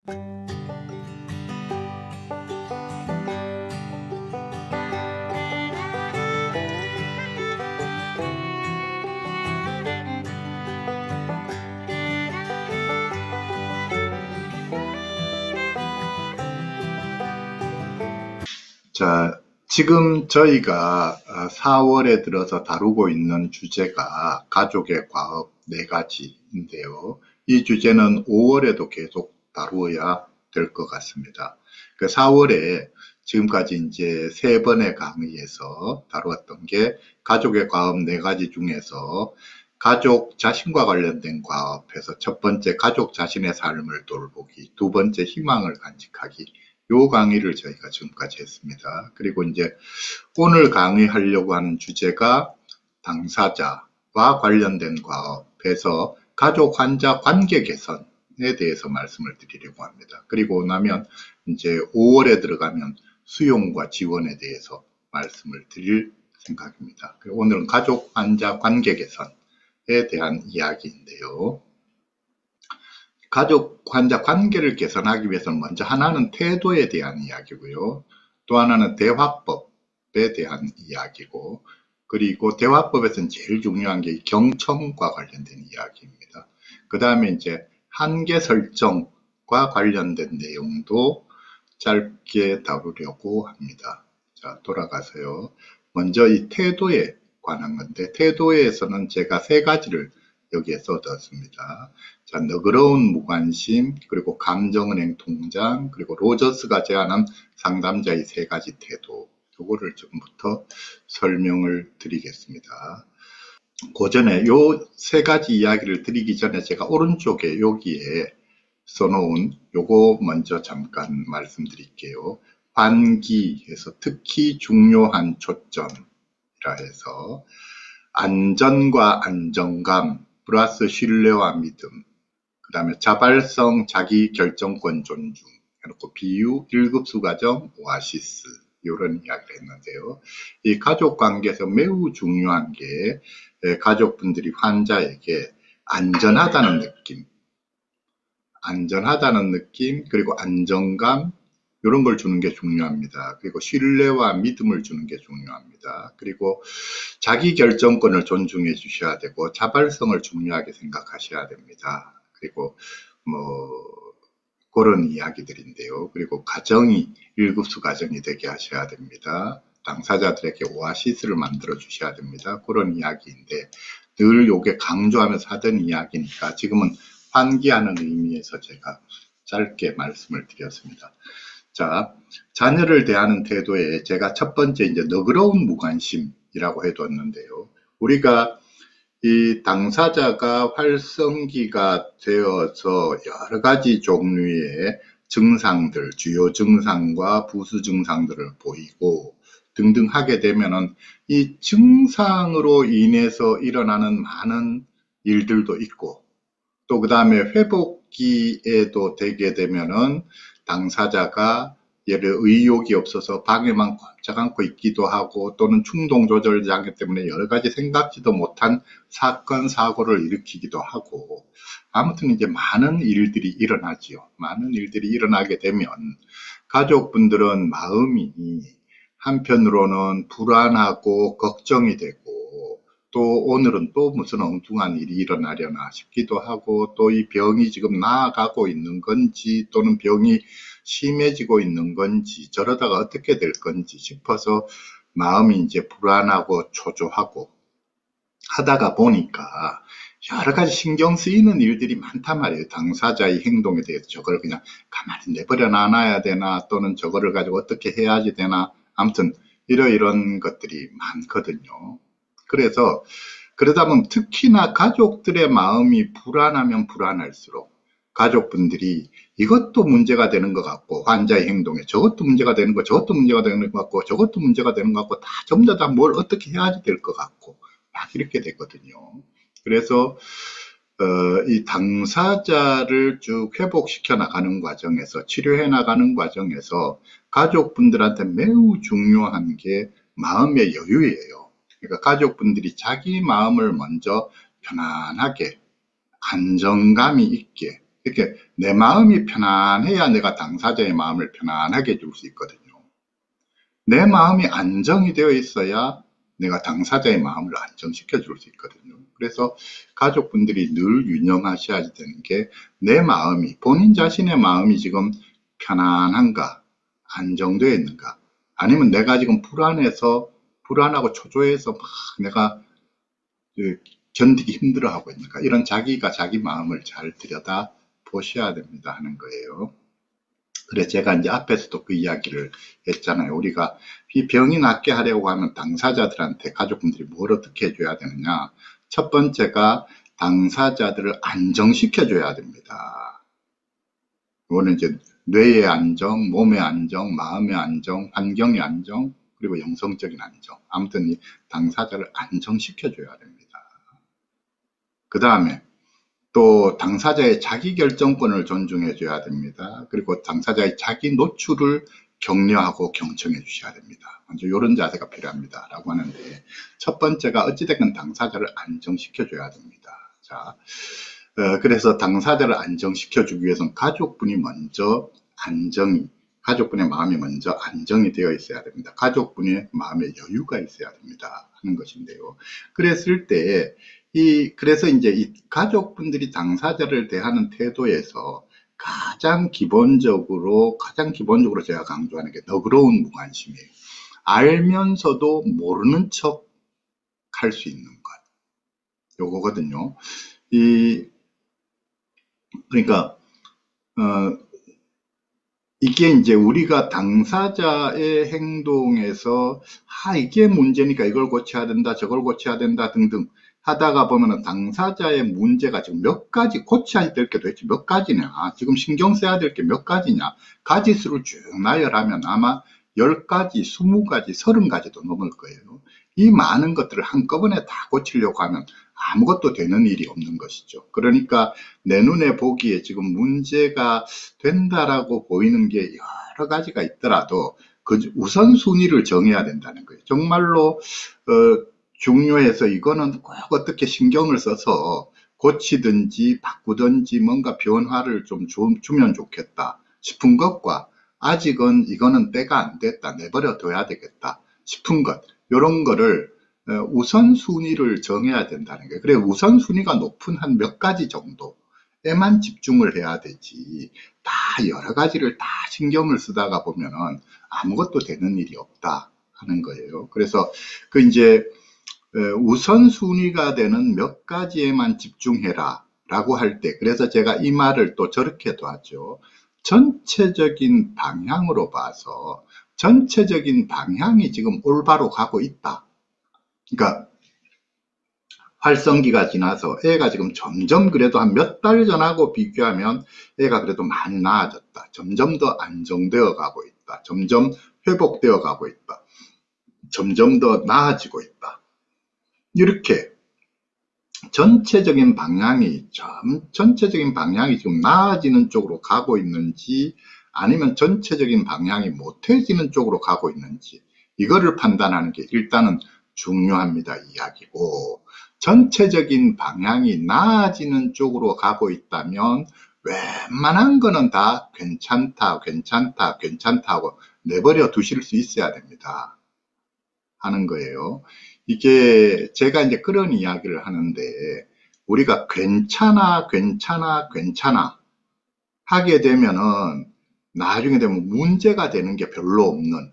자, 지금 저희가 4월에 들어서 다루고 있는 주제가 가족의 과업 4가지인데요. 이 주제는 5월에도 계속 다루어야 될 것 같습니다. 4월에 지금까지 이제 3번의 강의에서 다루었던 게 가족의 과업 4가지 중에서 가족 자신과 관련된 과업에서 첫 번째 가족 자신의 삶을 돌보기, 두 번째 희망을 간직하기, 요 강의를 저희가 지금까지 했습니다. 그리고 이제 오늘 강의하려고 하는 주제가 당사자와 관련된 과업에서 가족 환자 관계 개선에 대해서 말씀을 드리려고 합니다. 그리고 나면 이제 5월에 들어가면 수용과 지원에 대해서 말씀을 드릴 생각입니다. 오늘은 가족 환자 관계 개선에 대한 이야기인데요. 가족 환자 관계를 개선하기 위해서는 먼저 하나는 태도에 대한 이야기고요. 또 하나는 대화법에 대한 이야기고, 그리고 대화법에서는 제일 중요한 게 경청과 관련된 이야기입니다. 그 다음에 이제 한계 설정과 관련된 내용도 짧게 다루려고 합니다. 자, 돌아가서요. 먼저 이 태도에 관한 건데, 태도에서는 제가 3가지를 여기에 써뒀습니다. 자, 너그러운 무관심, 그리고 감정은행 통장, 그리고 로저스가 제안한 상담자의 3가지 태도. 요거를 지금부터 설명을 드리겠습니다. 그 전에 요 3가지 이야기를 드리기 전에 제가 오른쪽에 여기에 써놓은 요거 먼저 잠깐 말씀드릴게요. 환기해서 특히 중요한 초점이라 해서 안전과 안정감 플러스 신뢰와 믿음, 그 다음에 자발성 자기 결정권 존중 해놓고 비유 1급수 과정 오아시스 이런 이야기를 했는데요. 이 가족 관계에서 매우 중요한 게 가족분들이 환자에게 안전하다는 느낌, 그리고 안정감 이런 걸 주는 게 중요합니다. 그리고 신뢰와 믿음을 주는 게 중요합니다. 그리고 자기 결정권을 존중해 주셔야 되고 자발성을 중요하게 생각하셔야 됩니다. 그리고 그런 이야기들인데요. 그리고 가정이 1급수 가정이 되게 하셔야 됩니다. 당사자들에게 오아시스를 만들어 주셔야 됩니다. 그런 이야기인데 늘 요게 강조하면서 하던 이야기니까 지금은 환기하는 의미에서 제가 짧게 말씀을 드렸습니다. 자, 자녀를 대하는 태도에 제가 첫 번째 이제 너그러운 무관심이라고 해뒀는데요. 우리가 이 당사자가 활성기가 되어서 여러 가지 종류의 증상들, 주요 증상과 부수 증상들을 보이고 등등 하게 되면은 이 증상으로 인해서 일어나는 많은 일들도 있고 또 그 다음에 회복기에도 되게 되면은 당사자가 예를 의욕이 없어서 방에만 꼼짝 않고 있기도 하고 또는 충동 조절 장애 때문에 여러 가지 생각지도 못한 사건 사고를 일으키기도 하고 아무튼 이제 많은 일들이 일어나지요. 많은 일들이 일어나게 되면 가족분들은 마음이 한편으로는 불안하고 걱정이 되고 또 오늘은 또 무슨 엉뚱한 일이 일어나려나 싶기도 하고 또 이 병이 지금 나아가고 있는 건지 또는 병이 심해지고 있는 건지 저러다가 어떻게 될 건지 싶어서 마음이 이제 불안하고 초조하고 하다가 보니까 여러 가지 신경 쓰이는 일들이 많단 말이에요. 당사자의 행동에 대해서 저걸 그냥 가만히 내버려 놔야 되나 또는 저거를 가지고 어떻게 해야지 되나 아무튼 이런 것들이 많거든요. 그래서 그러다 보면 특히나 가족들의 마음이 불안하면 불안할수록 가족분들이 이것도 문제가 되는 것 같고 환자의 행동에 저것도 문제가 되는 거 저것도 문제가 되는 것 같고 저것도 문제가 되는 것 같고 다 전부 다 뭘 어떻게 해야지 될 것 같고 막 이렇게 되거든요. 그래서 이 당사자를 쭉 회복시켜 나가는 과정에서 치료해 나가는 과정에서 가족분들한테 매우 중요한 게 마음의 여유예요. 그러니까 가족분들이 자기 마음을 먼저 편안하게 안정감이 있게 이렇게 내 마음이 편안해야 내가 당사자의 마음을 편안하게 해줄 수 있거든요. 내 마음이 안정이 되어 있어야 내가 당사자의 마음을 안정시켜 줄 수 있거든요. 그래서 가족분들이 늘 유념하셔야 되는 게 내 마음이, 본인 자신의 마음이 지금 편안한가, 안정되어 있는가, 아니면 내가 지금 불안하고 초조해서 막 내가 견디기 힘들어하고 있는가, 이런 자기가 자기 마음을 잘 들여다 보셔야 됩니다 하는 거예요. 그래 제가 이제 앞에서도 그 이야기를 했잖아요. 우리가 이 병이 낫게 하려고 하면 당사자들한테 가족분들이 뭘 어떻게 해줘야 되느냐. 첫 번째가 당사자들을 안정시켜 줘야 됩니다. 이거는 이제 뇌의 안정, 몸의 안정, 마음의 안정, 환경의 안정, 그리고 영성적인 안정. 아무튼 이 당사자를 안정시켜 줘야 됩니다. 그 다음에 또 당사자의 자기결정권을 존중해 줘야 됩니다. 그리고 당사자의 자기 노출을 격려하고 경청해 주셔야 됩니다. 먼저 이런 자세가 필요합니다 라고 하는데, 첫 번째가 어찌됐건 당사자를 안정시켜 줘야 됩니다. 자, 그래서 당사자를 안정시켜 주기 위해서는 가족분이 먼저 가족분의 마음이 먼저 안정이 되어 있어야 됩니다. 가족분의 마음에 여유가 있어야 됩니다 하는 것인데요. 그랬을 때 그래서 이제 이 가족분들이 당사자를 대하는 태도에서 가장 기본적으로 제가 강조하는 게 너그러운 무관심이에요. 알면서도 모르는 척 할 수 있는 것. 요거거든요. 그러니까, 이게 이제 우리가 당사자의 행동에서, 이게 문제니까 이걸 고쳐야 된다, 저걸 고쳐야 된다 등등 하다가 보면은 당사자의 문제가 지금 몇 가지, 고쳐야 될 게 도대체 몇 가지냐, 지금 신경 써야 될 게 몇 가지냐, 가지수를 쭉 나열하면 아마 10가지, 20가지, 30가지도 넘을 거예요. 이 많은 것들을 한꺼번에 다 고치려고 하면 아무것도 되는 일이 없는 것이죠. 그러니까 내 눈에 보기에 지금 문제가 된다라고 보이는 게 여러 가지가 있더라도 그 우선순위를 정해야 된다는 거예요. 정말로 중요해서 이거는 꼭 어떻게 신경을 써서 고치든지 바꾸든지 뭔가 변화를 좀 주면 좋겠다 싶은 것과, 아직은 이거는 때가 안 됐다, 내버려 둬야 되겠다 싶은 것, 이런 거를 우선순위를 정해야 된다는 거예요. 그래 우선순위가 높은 한 몇 가지 정도에만 집중을 해야 되지, 다 여러 가지를 다 신경을 쓰다가 보면은 아무것도 되는 일이 없다 하는 거예요. 그래서 그 이제 우선순위가 되는 몇 가지에만 집중해라 라고 할 때, 그래서 제가 이 말을 또 저렇게도 하죠. 전체적인 방향으로 봐서 전체적인 방향이 지금 올바로 가고 있다. 그러니까 활성기가 지나서 애가 지금 점점, 그래도 한 몇 달 전하고 비교하면 애가 그래도 많이 나아졌다, 점점 더 안정되어 가고 있다, 점점 회복되어 가고 있다, 점점 더 나아지고 있다, 이렇게 전체적인 방향이 지금 나아지는 쪽으로 가고 있는지, 아니면 전체적인 방향이 못해지는 쪽으로 가고 있는지, 이거를 판단하는 게 일단은 중요합니다 이야기고, 전체적인 방향이 나아지는 쪽으로 가고 있다면 웬만한 거는 다 괜찮다 하고 내버려 두실 수 있어야 됩니다 하는 거예요. 이게 제가 이제 그런 이야기를 하는데, 우리가 괜찮아 하게 되면은 나중에 되면 문제가 되는 게 별로 없는데,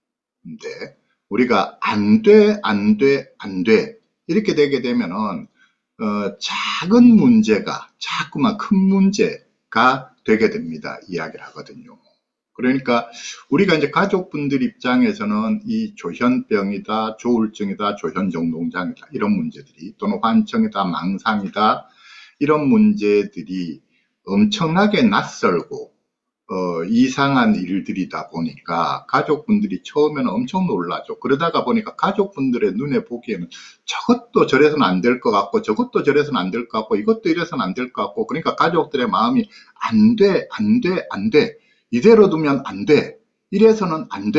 우리가 안 돼 이렇게 되게 되면은 작은 문제가 자꾸만 큰 문제가 되게 됩니다 이야기를 하거든요. 그러니까 우리가 이제 가족분들 입장에서는 이 조현병이다, 조울증이다, 조현정동장이다, 이런 문제들이, 또는 환청이다, 망상이다, 이런 문제들이 엄청나게 낯설고 이상한 일들이다 보니까 가족분들이 처음에는 엄청 놀라죠. 그러다가 보니까 가족분들의 눈에 보기에는 저것도 저래서는 안 될 것 같고, 저것도 저래서는 안 될 것 같고, 이것도 이래서는 안 될 것 같고, 그러니까 가족들의 마음이 안 돼, 이대로 두면 안 돼, 이래서는 안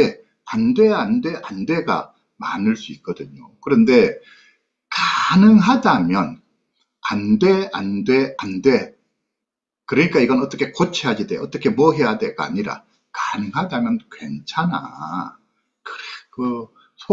돼가 많을 수 있거든요. 그런데 가능하다면 안 돼 그러니까 이건 어떻게 고쳐야지 돼, 어떻게 뭐 해야 돼가 아니라 가능하다면 괜찮아. 그래, 그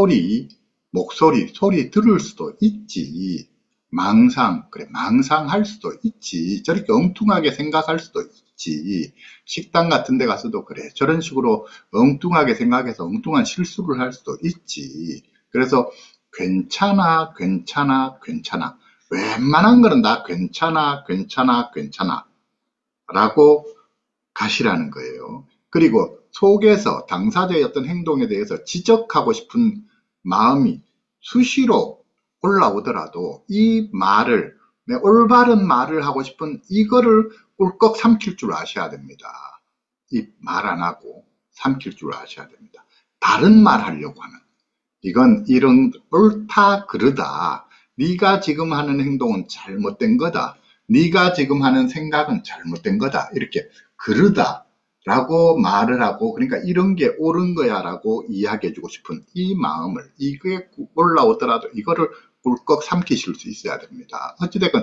소리 들을 수도 있지. 그래, 망상할 수도 있지. 저렇게 엉뚱하게 생각할 수도 있지. 식당 같은 데 가서도 그래. 저런 식으로 엉뚱하게 생각해서 엉뚱한 실수를 할 수도 있지. 그래서 괜찮아, 괜찮아, 괜찮아. 웬만한 거는 다 괜찮아, 괜찮아, 괜찮아. 라고 가시라는 거예요. 그리고 속에서 당사자의 어떤 행동에 대해서 지적하고 싶은 마음이 수시로 올라오더라도 이 말을, 내 올바른 말을 하고 싶은 이거를 꿀꺽 삼킬 줄 아셔야 됩니다. 이 말 안 하고 삼킬 줄 아셔야 됩니다. 다른 말 하려고 하는, 이건 이런 옳다 그르다, 네가 지금 하는 행동은 잘못된 거다, 네가 지금 하는 생각은 잘못된 거다, 이렇게 그르다 라고 말을 하고, 그러니까 이런 게 옳은 거야 라고 이야기해 주고 싶은 이 마음을, 이게 올라오더라도 이거를 꿀꺽 삼키실 수 있어야 됩니다. 어찌됐건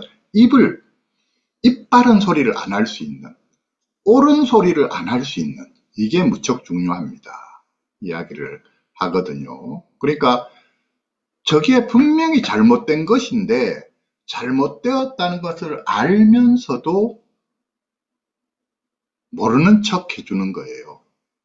입 바른 소리를 안 할 수 있는, 옳은 소리를 안 할 수 있는, 이게 무척 중요합니다. 이야기를 하거든요. 그러니까 저게 분명히 잘못된 것인데 잘못되었다는 것을 알면서도 모르는 척 해주는 거예요.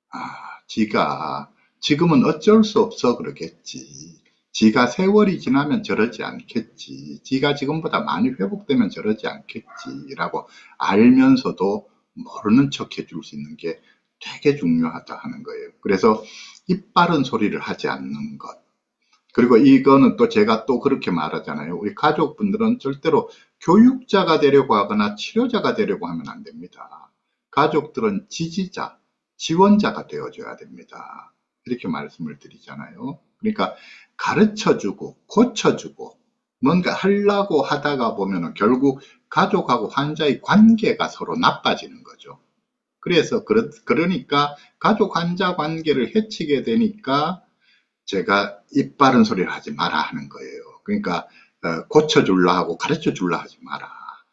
지가 지금은 어쩔 수 없어 그러겠지. 지가 세월이 지나면 저러지 않겠지. 지가 지금보다 많이 회복되면 저러지 않겠지. 라고 알면서도 모르는 척 해줄 수 있는 게 되게 중요하다 하는 거예요. 그래서 입 바른 소리를 하지 않는 것. 그리고 이거는 또 제가 또 그렇게 말하잖아요. 우리 가족분들은 절대로 교육자가 되려고 하거나 치료자가 되려고 하면 안 됩니다. 가족들은 지지자, 지원자가 되어줘야 됩니다. 이렇게 말씀을 드리잖아요. 그러니까 가르쳐주고 고쳐주고 뭔가 하려고 하다가 보면 결국 가족하고 환자의 관계가 서로 나빠지는 거죠. 그래서 그러니까 가족 환자 관계를 해치게 되니까 제가 입 바른 소리를 하지 마라 하는 거예요. 그러니까 고쳐줄라 하고 가르쳐줄라 하지 마라.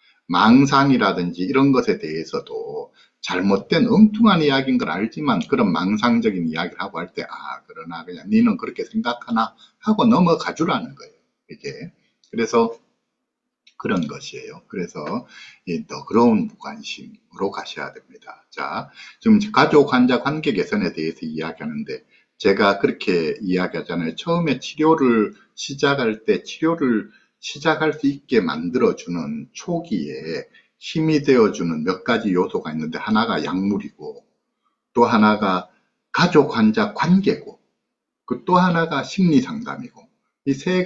망상이라든지 이런 것에 대해서도 잘못된 엉뚱한 이야기인 걸 알지만 그런 망상적인 이야기를 하고 할 때, 그러나 그냥 니는 그렇게 생각하나 하고 넘어가 주라는 거예요. 이게. 그래서 그런 것이에요. 그래서 이 너그러운 무관심으로 가셔야 됩니다. 자, 지금 가족 환자 관계 개선에 대해서 이야기하는데 제가 그렇게 이야기하잖아요. 처음에 치료를 시작할 때 치료를 시작할 수 있게 만들어주는 초기에 힘이 되어주는 몇 가지 요소가 있는데 하나가 약물이고 또 하나가 가족 환자 관계고 그 또 하나가 심리 상담이고 이 세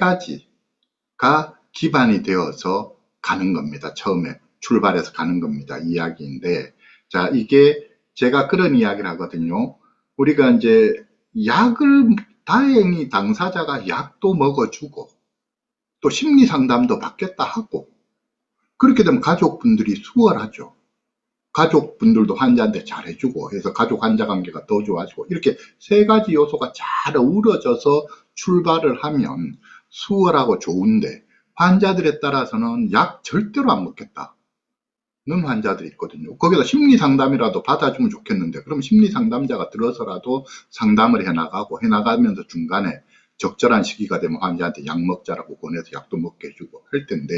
가지가 기반이 되어서 가는 겁니다. 처음에 출발해서 가는 겁니다. 이야기인데 자, 이게 제가 그런 이야기를 하거든요. 우리가 이제 약을 다행히 당사자가 약도 먹어주고 또 심리 상담도 받겠다 하고 그렇게 되면 가족분들이 수월하죠. 가족분들도 환자한테 잘해주고 해서 가족 환자 관계가 더 좋아지고 이렇게 세 가지 요소가 잘 어우러져서 출발을 하면 수월하고 좋은데 환자들에 따라서는 약 절대로 안 먹겠다 는 환자들이 있거든요. 거기다 심리 상담이라도 받아주면 좋겠는데 그럼 심리 상담자가 들어서라도 상담을 해나가고 해나가면서 중간에 적절한 시기가 되면 환자한테 약 먹자라고 권해서 약도 먹게 해주고 할 텐데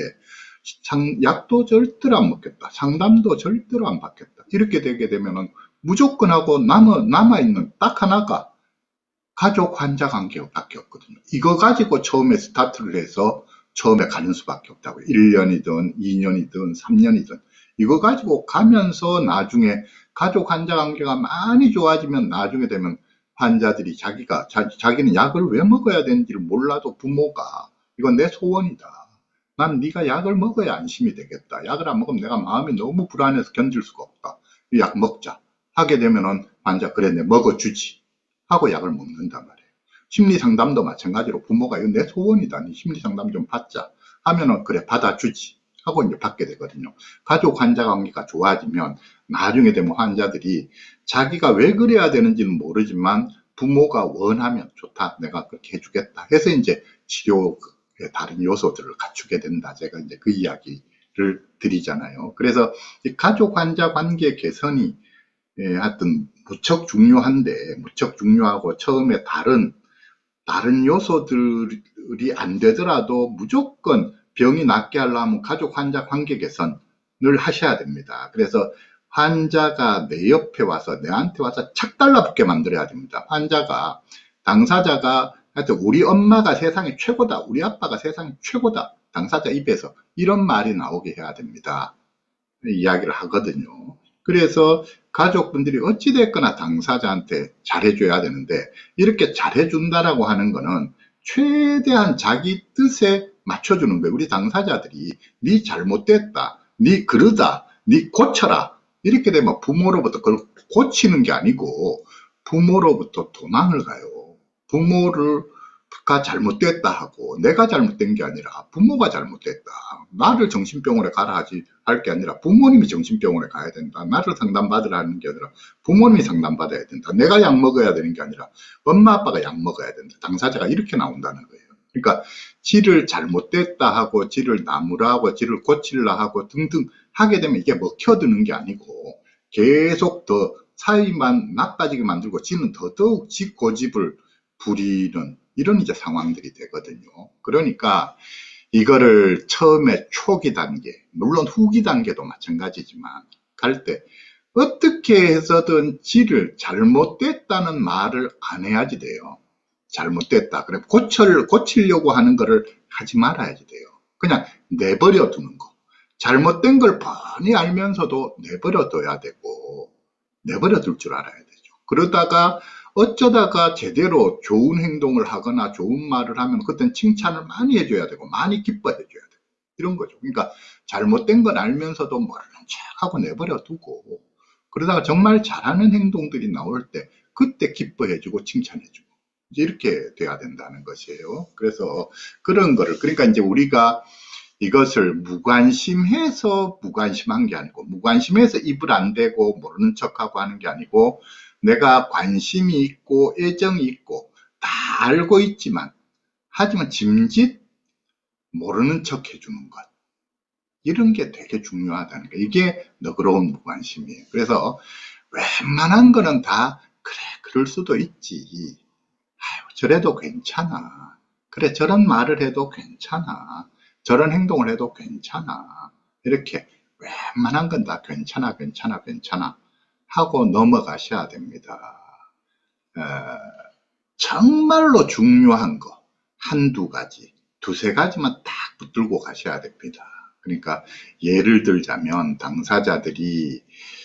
약도 절대로 안 먹겠다. 상담도 절대로 안 받겠다. 이렇게 되게 되면은 무조건 하고 남아있는 딱 하나가 가족 환자 관계밖에 없거든요. 이거 가지고 처음에 스타트를 해서 처음에 가는 수밖에 없다고. 1년이든 2년이든 3년이든 이거 가지고 가면서 나중에 가족 환자 관계가 많이 좋아지면 나중에 되면 환자들이 자기는 약을 왜 먹어야 되는지를 몰라도 부모가 이건 내 소원이다. 난 네가 약을 먹어야 안심이 되겠다. 약을 안 먹으면 내가 마음이 너무 불안해서 견딜 수가 없다. 이 약 먹자. 하게 되면은 환자 그래 내 먹어주지. 하고 약을 먹는단 말이에요. 심리 상담도 마찬가지로 부모가 이거 내 소원이다. 네 심리 상담 좀 받자. 하면은 그래 받아주지. 하고 이제 받게 되거든요. 가족 환자 관계가 좋아지면 나중에 되면 환자들이 자기가 왜 그래야 되는지는 모르지만 부모가 원하면 좋다. 내가 그렇게 해주겠다. 해서 이제 치료의 다른 요소들을 갖추게 된다. 제가 이제 그 이야기 드리잖아요. 그래서 이 가족 환자 관계 개선이 하여튼 무척 중요한데, 무척 중요하고 처음에 다른 요소들이 안 되더라도 무조건 병이 낫게 하려면 가족 환자 관계 개선을 하셔야 됩니다. 그래서 환자가 내 옆에 와서 내한테 와서 착 달라붙게 만들어야 됩니다. 당사자가 하여튼 우리 엄마가 세상에 최고다, 우리 아빠가 세상에 최고다, 당사자 입에서 이런 말이 나오게 해야 됩니다. 이야기를 하거든요. 그래서 가족분들이 어찌됐거나 당사자한테 잘해줘야 되는데, 이렇게 잘해준다라고 하는 거는 최대한 자기 뜻에 맞춰주는 거예요. 우리 당사자들이 네 잘못됐다, 네 그러다, 네 고쳐라, 이렇게 되면 부모로부터 그걸 고치는 게 아니고 부모로부터 도망을 가요. 부모가 잘못됐다 하고, 내가 잘못된 게 아니라 부모가 잘못됐다, 나를 정신병원에 가라 하지 할 게 아니라 부모님이 정신병원에 가야 된다, 나를 상담받으라 하는 게 아니라 부모님이 상담받아야 된다, 내가 약 먹어야 되는 게 아니라 엄마 아빠가 약 먹어야 된다, 당사자가 이렇게 나온다는 거예요. 그러니까 지를 잘못됐다 하고 지를 나무라 하고 지를 고칠라 하고 등등 하게 되면 이게 먹혀드는 게 아니고 계속 더 사이만 나빠지게 만들고 지는 더더욱 지 고집을 부리는 이런 이제 상황들이 되거든요. 그러니까 이거를 처음에 초기 단계, 물론 후기 단계도 마찬가지지만 갈 때 어떻게 해서든 지를 잘못됐다는 말을 안 해야지 돼요. 잘못됐다, 그래 고치려고 하는 거를 하지 말아야지 돼요. 그냥 내버려 두는 거. 잘못된 걸 뻔히 알면서도 내버려 둬야 되고, 내버려 둘 줄 알아야 되죠. 그러다가 어쩌다가 제대로 좋은 행동을 하거나 좋은 말을 하면 그땐 칭찬을 많이 해줘야 되고 많이 기뻐해 줘야 되고 이런 거죠. 그러니까 잘못된 건 알면서도 모르는 척하고 내버려 두고, 그러다가 정말 잘하는 행동들이 나올 때 그때 기뻐해 주고 칭찬해 주고 이렇게 돼야 된다는 것이에요. 그래서 그런 거를, 그러니까 이제 우리가 이것을 무관심해서 무관심한 게 아니고, 무관심해서 입을 안 대고 모르는 척하고 하는 게 아니고, 내가 관심이 있고 애정이 있고 다 알고 있지만 하지만 짐짓 모르는 척 해주는 것, 이런 게 되게 중요하다는 거. 이게 너그러운 무관심이에요. 그래서 웬만한 거는 다 그래 그럴 수도 있지, 아유 저래도 괜찮아, 그래 저런 말을 해도 괜찮아, 저런 행동을 해도 괜찮아, 이렇게 웬만한 건 다 괜찮아 괜찮아 괜찮아 하고 넘어가셔야 됩니다. 정말로 중요한 거 한두 가지, 두세 가지만 딱 붙들고 가셔야 됩니다. 그러니까 예를 들자면 당사자들이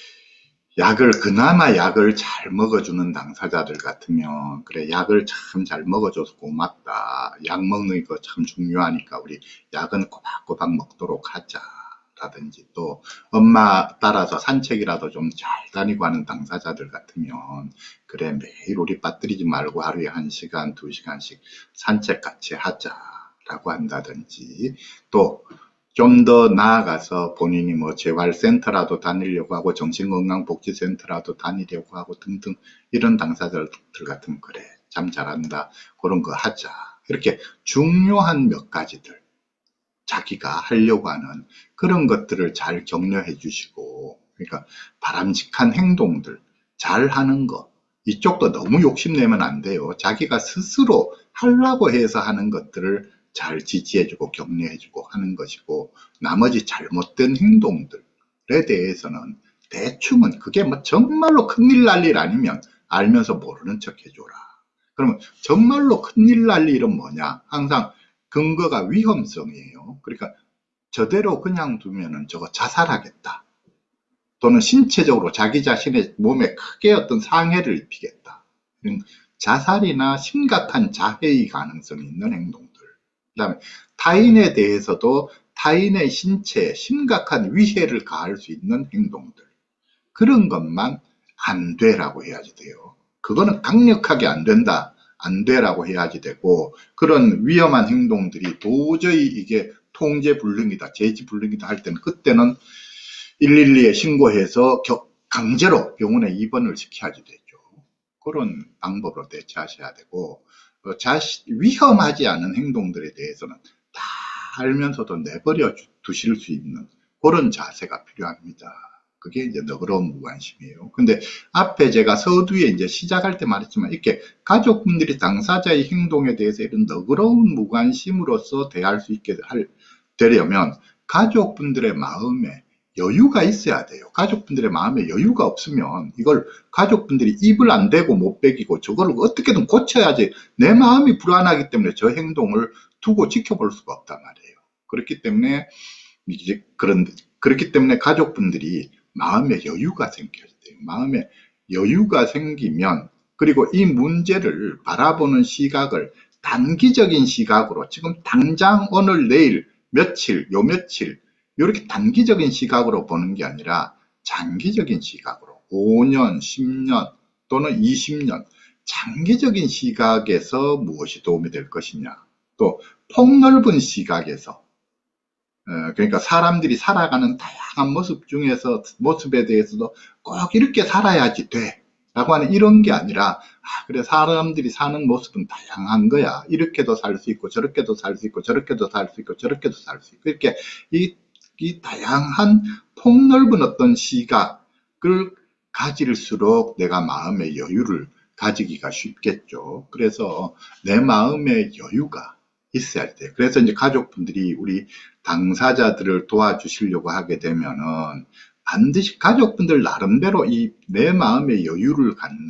그나마 약을 잘 먹어주는 당사자들 같으면, 그래 약을 참 잘 먹어줘서 고맙다, 약 먹는 거 참 중요하니까 우리 약은 꼬박꼬박 먹도록 하자 라든지, 또 엄마 따라서 산책이라도 좀 잘 다니고 하는 당사자들 같으면 그래 매일 우리 빠뜨리지 말고 하루에 1시간 2시간씩 산책 같이 하자 라고 한다든지, 또 좀 더 나아가서 본인이 뭐 재활센터라도 다니려고 하고 정신건강복지센터라도 다니려고 하고 등등 이런 당사자들 같으면 그래 참 잘한다, 그런 거 하자, 이렇게 중요한 몇 가지들 자기가 하려고 하는 그런 것들을 잘 격려해 주시고, 그러니까 바람직한 행동들 잘 하는 거, 이쪽도 너무 욕심내면 안 돼요. 자기가 스스로 하려고 해서 하는 것들을 잘 지지해주고 격려해주고 하는 것이고, 나머지 잘못된 행동들에 대해서는 대충은 그게 뭐 정말로 큰일 날 일 아니면 알면서 모르는 척 해줘라. 그러면 정말로 큰일 날 일은 뭐냐? 항상 근거가 위험성이에요. 그러니까 저대로 그냥 두면은 저거 자살하겠다, 또는 신체적으로 자기 자신의 몸에 크게 어떤 상해를 입히겠다, 자살이나 심각한 자해의 가능성이 있는 행동들, 그 다음에 타인에 대해서도 타인의 신체에 심각한 위해를 가할 수 있는 행동들, 그런 것만 안 되라고 해야지 돼요. 그거는 강력하게 안 된다, 안 되라고 해야지 되고, 그런 위험한 행동들이 도저히 이게 통제불능이다, 제지불능이다 할 때는 그때는 112에 신고해서 강제로 병원에 입원을 시켜야지 되죠. 그런 방법으로 대처하셔야 되고, 위험하지 않은 행동들에 대해서는 다 알면서도 내버려 두실 수 있는 그런 자세가 필요합니다. 그게 이제 너그러운 무관심이에요. 근데 앞에 제가 서두에 이제 시작할 때 말했지만 이렇게 가족분들이 당사자의 행동에 대해서 이런 너그러운 무관심으로서 대할 수 있게 되려면 가족분들의 마음에 여유가 있어야 돼요. 가족분들의 마음에 여유가 없으면 이걸 가족분들이 입을 안 대고 못 베기고 저거를 어떻게든 고쳐야지 내 마음이 불안하기 때문에 저 행동을 두고 지켜볼 수가 없단 말이에요. 그렇기 때문에 그렇기 때문에 가족분들이 마음에 여유가 생겨야 돼요. 마음에 여유가 생기면 그리고 이 문제를 바라보는 시각을 단기적인 시각으로 지금 당장 오늘 내일 며칠 요 며칠 이렇게 단기적인 시각으로 보는 게 아니라 장기적인 시각으로 5년, 10년 또는 20년 장기적인 시각에서 무엇이 도움이 될 것이냐 또 폭넓은 시각에서 그러니까 사람들이 살아가는 다양한 모습에 대해서도 꼭 이렇게 살아야지 돼 라고 하는 이런 게 아니라 그래 사람들이 사는 모습은 다양한 거야 이렇게도 살 수 있고 저렇게도 살 수 있고 저렇게도 살 수 있고 저렇게도 살 수 있고 이렇게 이 다양한 폭넓은 어떤 시각을 가질수록 내가 마음의 여유를 가지기가 쉽겠죠. 그래서 내 마음의 여유가 있어야 돼요. 그래서 이제 가족분들이 우리 당사자들을 도와주시려고 하게 되면은 반드시 가족분들 나름대로 이 내 마음의 여유를 갖는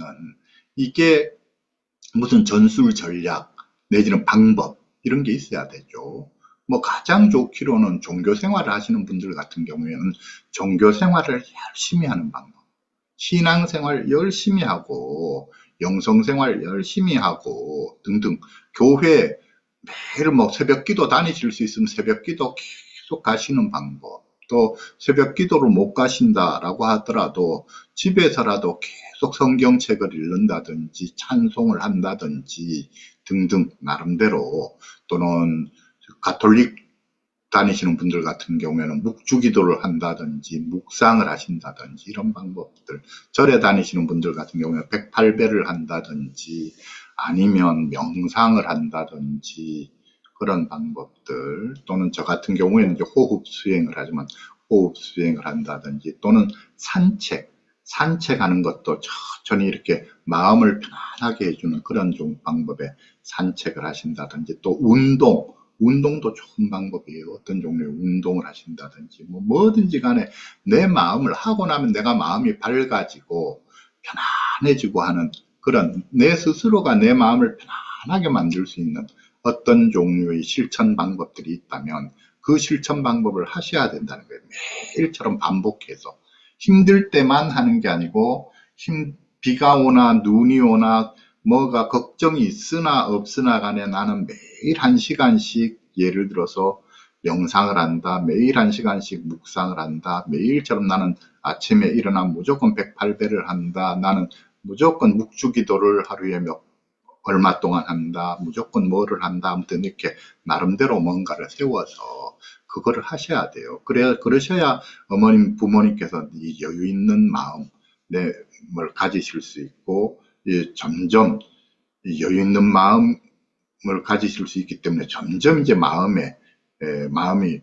이게 무슨 전술 전략 내지는 방법 이런 게 있어야 되죠. 뭐 가장 좋기로는 종교 생활을 하시는 분들 같은 경우에는 종교 생활을 열심히 하는 방법, 신앙 생활 열심히 하고 영성 생활 열심히 하고 등등 교회 매일 뭐 새벽 기도 다니실 수 있으면 새벽 기도 계속 가시는 방법 또 새벽 기도를 못 가신다라고 하더라도 집에서라도 계속 성경책을 읽는다든지 찬송을 한다든지 등등 나름대로 또는 가톨릭 다니시는 분들 같은 경우에는 묵주기도를 한다든지 묵상을 하신다든지 이런 방법들 절에 다니시는 분들 같은 경우에 108배를 한다든지 아니면 명상을 한다든지 그런 방법들 또는 저 같은 경우에는 이제 호흡 수행을 하지만 호흡 수행을 한다든지 또는 산책하는 것도 천천히 이렇게 마음을 편안하게 해주는 그런 좀 방법의 산책을 하신다든지 또 운동도 좋은 방법이에요. 어떤 종류의 운동을 하신다든지 뭐든지 간에 내 마음을 하고 나면 내가 마음이 밝아지고 편안해지고 하는 그런 내 스스로가 내 마음을 편안하게 만들 수 있는 어떤 종류의 실천 방법들이 있다면 그 실천 방법을 하셔야 된다는 거예요. 매일처럼 반복해서 힘들 때만 하는 게 아니고 비가 오나 눈이 오나 뭐가 걱정이 있으나 없으나 간에 나는 매일 1시간씩 예를 들어서 명상을 한다. 매일 1시간씩 묵상을 한다. 매일처럼 나는 아침에 일어나 무조건 108배를 한다. 나는 무조건 묵주기도를 하루에 얼마 동안 한다. 무조건 뭐를 한다. 아무튼 이렇게 나름대로 뭔가를 세워서 그거를 하셔야 돼요. 그러셔야 어머님, 부모님께서 이 여유 있는 마음을 가지실 수 있고 점점 여유 있는 마음을 가지실 수 있기 때문에 점점 이제 마음이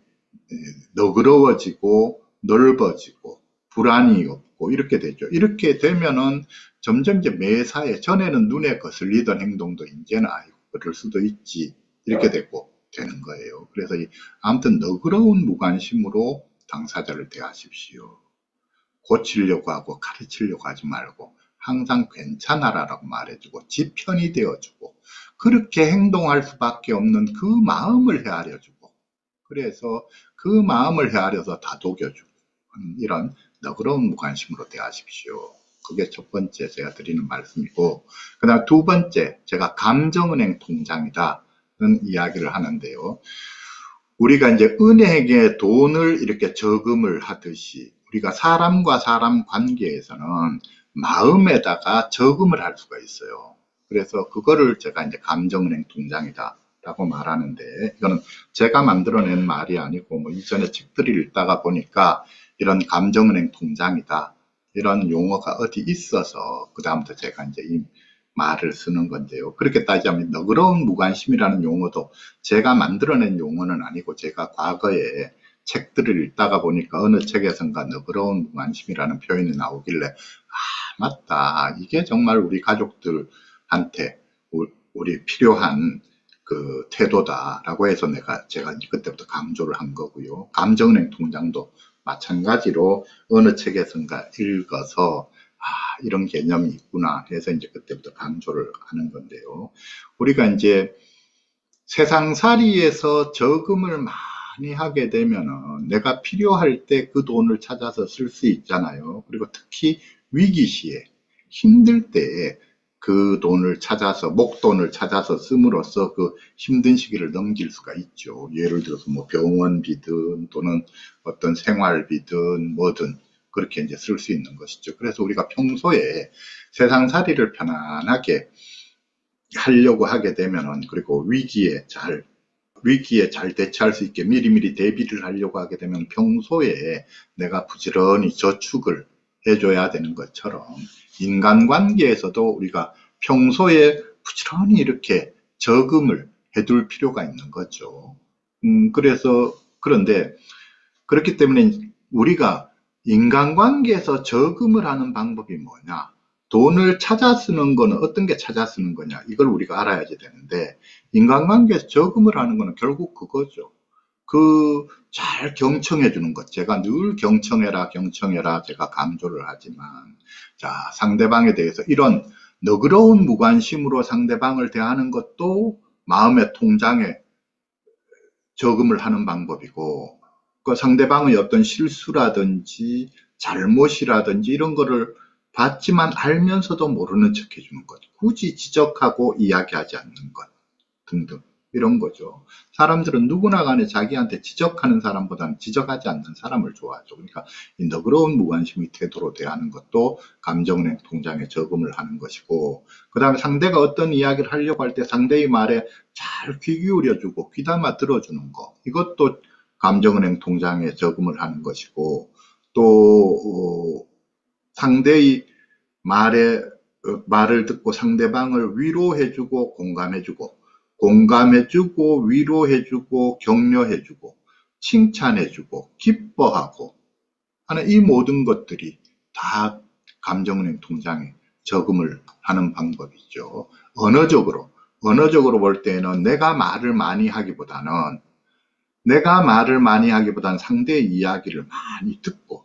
너그러워지고 넓어지고 불안이 없고 이렇게 되죠. 이렇게 되면은 점점 이제 매사에 전에는 눈에 거슬리던 행동도 이제는 그럴 수도 있지 이렇게 되는 거예요. 그래서 아무튼 너그러운 무관심으로 당사자를 대하십시오. 고치려고 하고 가르치려고 하지 말고 항상 괜찮아라고 말해주고 지 편이 되어주고 그렇게 행동할 수밖에 없는 그 마음을 헤아려주고 그래서 그 마음을 헤아려서 다독여주고 이런 너그러운 무관심으로 대하십시오. 그게 첫 번째 제가 드리는 말씀이고 그 다음 두 번째 제가 감정은행 통장이다는 이야기를 하는데요. 우리가 이제 은행에 돈을 이렇게 저금을 하듯이 우리가 사람과 사람 관계에서는 마음에다가 저금을 할 수가 있어요. 그래서 그거를 제가 이제 감정은행 통장이다 라고 말하는데 이거는 제가 만들어낸 말이 아니고 뭐 이전에 책들을 읽다가 보니까 이런 감정은행 통장이다 이런 용어가 어디 있어서 그 다음부터 제가 이제 이 말을 쓰는 건데요. 그렇게 따지자면 너그러운 무관심이라는 용어도 제가 만들어낸 용어는 아니고 제가 과거에 책들을 읽다가 보니까 어느 책에선가 너그러운 무관심이라는 표현이 나오길래 맞다. 이게 정말 우리 가족들한테 우리 필요한 그 태도다라고 해서 제가 그때부터 강조를 한 거고요. 감정은행 통장도 마찬가지로 어느 책에선가 읽어서 이런 개념이 있구나 해서 이제 그때부터 강조를 하는 건데요. 우리가 이제 세상살이에서 저금을 많이 하게 되면은 내가 필요할 때 그 돈을 찾아서 쓸 수 있잖아요. 그리고 특히 위기시에 힘들 때에 그 돈을 찾아서 목돈을 찾아서 씀으로써 그 힘든 시기를 넘길 수가 있죠. 예를 들어서 뭐 병원비든 또는 어떤 생활비든 뭐든 그렇게 이제 쓸 수 있는 것이죠. 그래서 우리가 평소에 세상살이를 편안하게 하려고 하게 되면은 그리고 위기에 잘 대처할 수 있게 미리미리 대비를 하려고 하게 되면 평소에 내가 부지런히 저축을 해줘야 되는 것처럼 인간관계에서도 우리가 평소에 부지런히 이렇게 저금을 해둘 필요가 있는 거죠. 그런데 그렇기 때문에 우리가 인간관계에서 저금을 하는 방법이 뭐냐? 돈을 찾아 쓰는 거는 어떤 게 찾아 쓰는 거냐? 이걸 우리가 알아야지 되는데, 인간관계에서 저금을 하는 거는 결국 그거죠. 잘 경청해 주는 것. 제가 늘 경청해라, 제가 강조를 하지만, 자, 상대방에 대해서 이런 너그러운 무관심으로 상대방을 대하는 것도 마음의 통장에 저금을 하는 방법이고, 그 상대방의 어떤 실수라든지 잘못이라든지 이런 거를 봤지만 알면서도 모르는 척 해주는 것, 굳이 지적하고 이야기하지 않는 것 등등 이런 거죠. 사람들은 누구나 간에 자기한테 지적하는 사람보다는 지적하지 않는 사람을 좋아하죠. 그러니까 이 너그러운 무관심의 태도로 대하는 것도 감정은행 통장에 저금을 하는 것이고, 그 다음에 상대가 어떤 이야기를 하려고 할 때 상대의 말에 잘 귀 기울여주고 귀담아 들어주는 거, 이것도 감정은행 통장에 저금을 하는 것이고, 또 상대의 말을 듣고 상대방을 위로해주고 공감해주고 위로해주고 격려해주고 칭찬해주고 기뻐하고 하는 이 모든 것들이 다 감정은행 통장에 저금을 하는 방법이죠. 언어적으로 볼 때는 내가 말을 많이 하기보다는 상대의 이야기를 많이 듣고,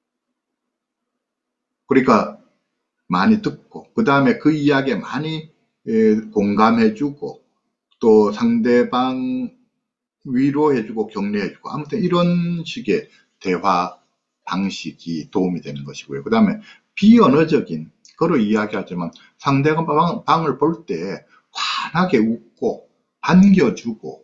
그러니까 많이 듣고 그 다음에 그 이야기에 많이 공감해주고 또 상대방 위로해주고 격려해주고, 아무튼 이런 식의 대화 방식이 도움이 되는 것이고요. 그 다음에 비언어적인 거로 이야기하지만 상대방을 볼 때 환하게 웃고 반겨주고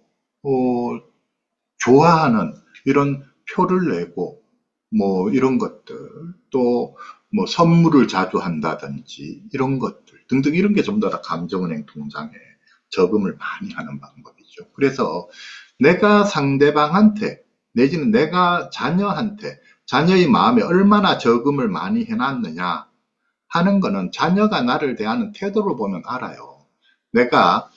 좋아하는 이런 표를 내고 뭐 이런 것들, 또 뭐 선물을 자주 한다든지 이런 것들 등등, 이런 게 전부 다 감정은행 통장에 저금을 많이 하는 방법이죠. 그래서 내가 상대방한테 내지는 내가 자녀의 마음에 얼마나 저금을 많이 해놨느냐 하는 거는 자녀가 나를 대하는 태도를 보면 알아요. 내가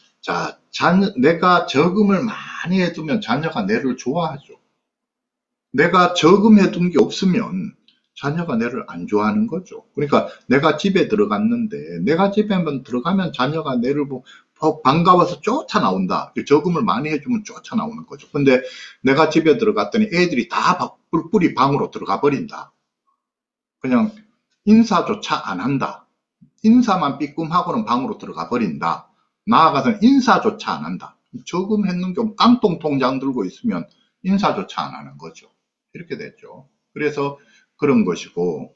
저금을 많이 해두면 자녀가 내를 좋아하죠. 내가 저금해둔 게 없으면 자녀가 내를 안 좋아하는 거죠. 그러니까 내가 집에 들어갔는데, 내가 집에 한번 들어가면 자녀가 내를 반가워서 쫓아나온다. 저금을 많이 해주면 쫓아나오는 거죠. 근데 내가 집에 들어갔더니 애들이 다 뿔뿔이 방으로 들어가 버린다. 그냥 인사조차 안 한다. 인사만 삐끔하고는 방으로 들어가 버린다. 나아가서는 인사조차 안 한다. 저금했는 게 깡통 통장 들고 있으면 인사조차 안 하는 거죠. 이렇게 됐죠. 그래서 그런 것이고,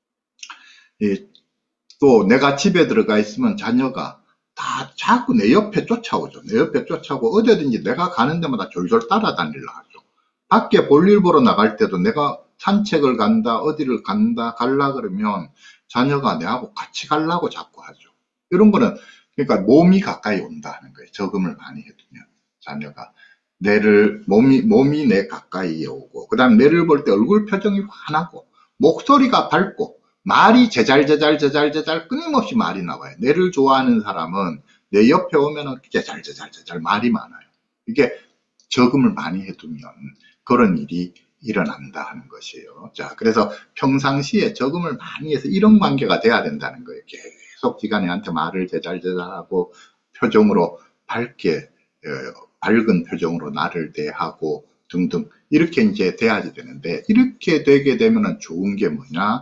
또 내가 집에 들어가 있으면 자녀가 다 자꾸 내 옆에 쫓아오죠. 내 옆에 쫓아오고 어디든지 내가 가는 데마다 졸졸 따라다니려 하죠. 밖에 볼일 보러 나갈 때도 내가 산책을 간다, 어디를 갈라 그러면 자녀가 내하고 같이 가려고 자꾸 하죠. 이런 거는 그러니까 몸이 가까이 온다는 거예요. 저금을 많이 해두면 자녀가 몸이 내 가까이에 오고, 그 다음 내를 볼 때 얼굴 표정이 환하고 목소리가 밝고 말이 제잘제잘 끊임없이 말이 나와요. 내를 좋아하는 사람은 내 옆에 오면은 제잘제잘 말이 많아요. 이게 저금을 많이 해두면 그런 일이 일어난다 하는 것이에요. 자, 그래서 평상시에 저금을 많이 해서 이런 관계가 돼야 된다는 거예요. 계속 기관이한테 말을 제잘제잘하고 표정으로 밝게, 밝은 표정으로 나를 대하고 등등 이렇게 이제 돼야지 되는데, 이렇게 되게 되면은 좋은 게 뭐냐?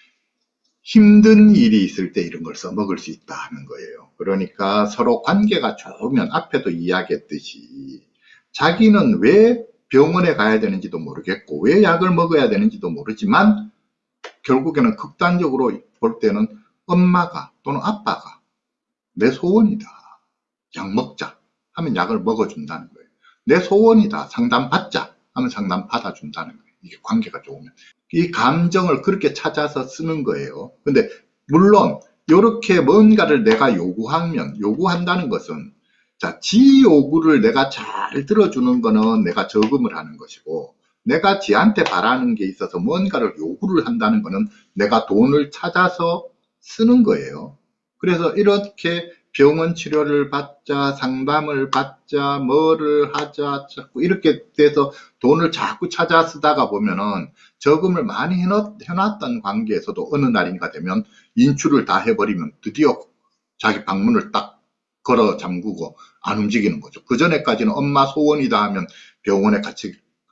힘든 일이 있을 때 이런 걸 써먹을 수 있다 하는 거예요. 그러니까 서로 관계가 좋으면 앞에도 이야기했듯이 자기는 왜 병원에 가야 되는지도 모르겠고 왜 약을 먹어야 되는지도 모르지만 결국에는 극단적으로 볼 때는 엄마가 또는 아빠가 내 소원이다. 약 먹자 하면 약을 먹어준다는 거예요. 내 소원이다. 상담 받자 하면 상담 받아준다는 거예요. 이게 관계가 좋으면. 이 감정을 그렇게 찾아서 쓰는 거예요. 근데 물론 이렇게 뭔가를 내가 요구한다는 것은, 자, 지 요구를 내가 잘 들어주는 거는 내가 저금을 하는 것이고, 내가 지한테 바라는 게 있어서 뭔가를 요구를 한다는 거는 내가 돈을 찾아서 쓰는 거예요. 그래서 이렇게 병원 치료를 받자, 상담을 받자, 뭐를 하자, 자꾸 이렇게 돼서 돈을 자꾸 찾아 쓰다가 보면은 저금을 많이 해놨던 관계에서도 어느 날인가 되면 인출을 다 해버리면 드디어 자기 방문을 딱 걸어 잠그고 안 움직이는 거죠. 그 전에까지는 엄마 소원이다 하면 병원에 같이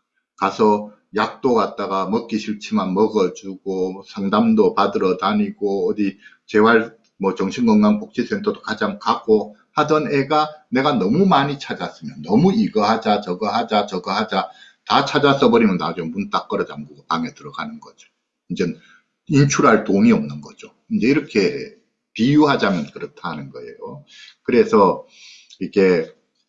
가서 약도 갖다가 먹기 싫지만 먹어주고 상담도 받으러 다니고 어디 재활 뭐 정신건강복지센터도 가장 가고 하던 애가 내가 너무 많이 찾았으면 너무 이거 하자 저거 하자 저거 하자 다 찾아 써버리면 나중에 문 딱 걸어 잠그고 방에 들어가는 거죠. 이제 인출할 돈이 없는 거죠. 이제 이렇게 비유하자면 그렇다는 거예요. 그래서 이게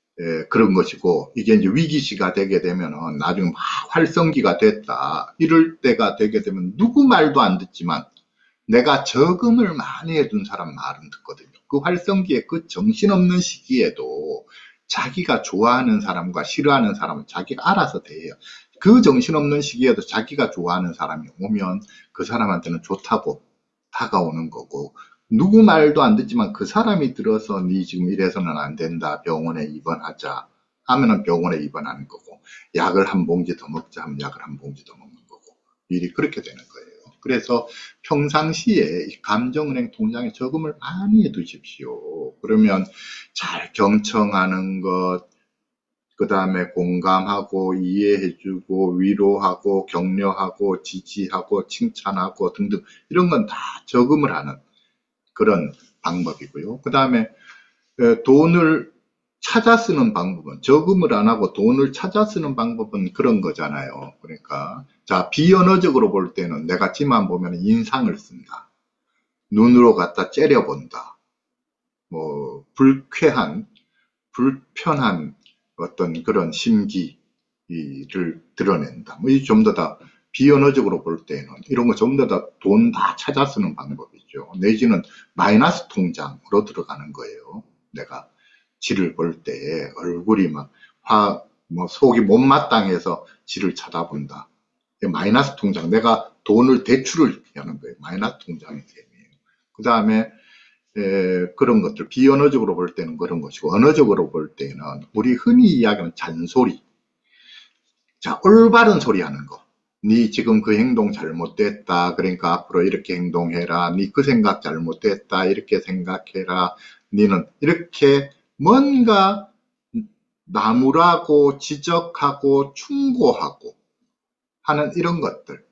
그런 것이고, 이게 이제 위기시가 되게 되면은 나중에 막 활성기가 됐다 이럴 때가 되게 되면 누구 말도 안 듣지만 내가 저금을 많이 해둔 사람 말은 듣거든요. 그 활성기에 그 정신없는 시기에도 자기가 좋아하는 사람과 싫어하는 사람은 자기가 알아서 대해요. 그 정신없는 시기에도 자기가 좋아하는 사람이 오면 그 사람한테는 좋다고 다가오는 거고, 누구 말도 안 듣지만 그 사람이 들어서 네 지금 이래서는 안 된다, 병원에 입원하자 하면은 병원에 입원하는 거고, 약을 한 봉지 더 먹자 하면 약을 한 봉지 더 먹는 거고, 일이 그렇게 되는 거예요. 그래서 평상시에 감정은행 통장에 저금을 많이 해두십시오. 그러면 잘 경청하는 것, 그 다음에 공감하고 이해해주고 위로하고 격려하고 지지하고 칭찬하고 등등 이런 건 다 저금을 하는 그런 방법이고요. 그 다음에 돈을 찾아 쓰는 방법은, 저금을 안 하고 돈을 찾아 쓰는 방법은 그런 거잖아요. 그러니까 자, 비언어적으로 볼 때는 내가 지만 보면 인상을 쓴다, 눈으로 갖다 째려본다, 뭐 불편한 어떤 그런 심기를 드러낸다. 뭐 이 좀 더 다 비언어적으로 볼 때는 이런 거 전부 다 돈 다 찾아 쓰는 방법이죠. 내지는 마이너스 통장으로 들어가는 거예요. 내가 지를 볼 때 얼굴이 막 뭐 속이 못마땅해서 지를 쳐다본다. 마이너스 통장, 내가 돈을 대출을 하는 거예요. 마이너스 통장의 셈이에요. 그 다음에 그런 것들, 비언어적으로 볼 때는 그런 것이고, 언어적으로 볼 때는 우리 흔히 이야기하는 잔소리. 자, 올바른 소리 하는 거. 네 지금 그 행동 잘못됐다. 그러니까 앞으로 이렇게 행동해라. 네 그 생각 잘못됐다. 이렇게 생각해라. 너는 이렇게 뭔가 나무라고 지적하고 충고하고 하는 이런 것들.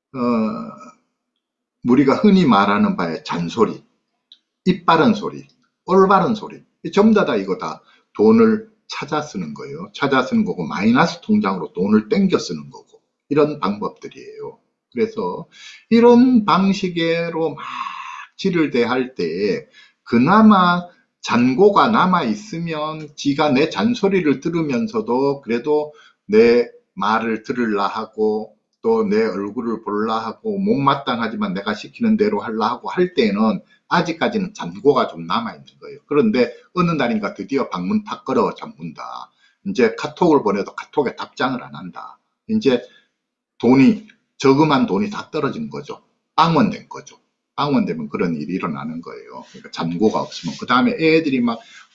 우리가 흔히 말하는 바에 잔소리, 입바른 소리, 올바른 소리, 전부 다 이거 다 돈을 찾아 쓰는 거예요. 찾아 쓰는 거고, 마이너스 통장으로 돈을 땡겨 쓰는 거고, 이런 방법들이에요. 그래서 이런 방식으로 막 지를 대할 때 그나마 잔고가 남아 있으면 지가 내 잔소리를 들으면서도 그래도 내 말을 들으려 하고 또 내 얼굴을 볼라 하고 못마땅하지만 내가 시키는 대로 하려 하고 할 때는 아직까지는 잔고가 좀 남아있는 거예요. 그런데 어느 날인가 드디어 방문 탁 걸어 잠근다. 이제 카톡을 보내도 카톡에 답장을 안 한다. 이제 저금한 돈이 다 떨어진 거죠. 빵원된 거죠. 빵원되면 그런 일이 일어나는 거예요. 그러니까 잔고가 없으면. 그 다음에 애들이 막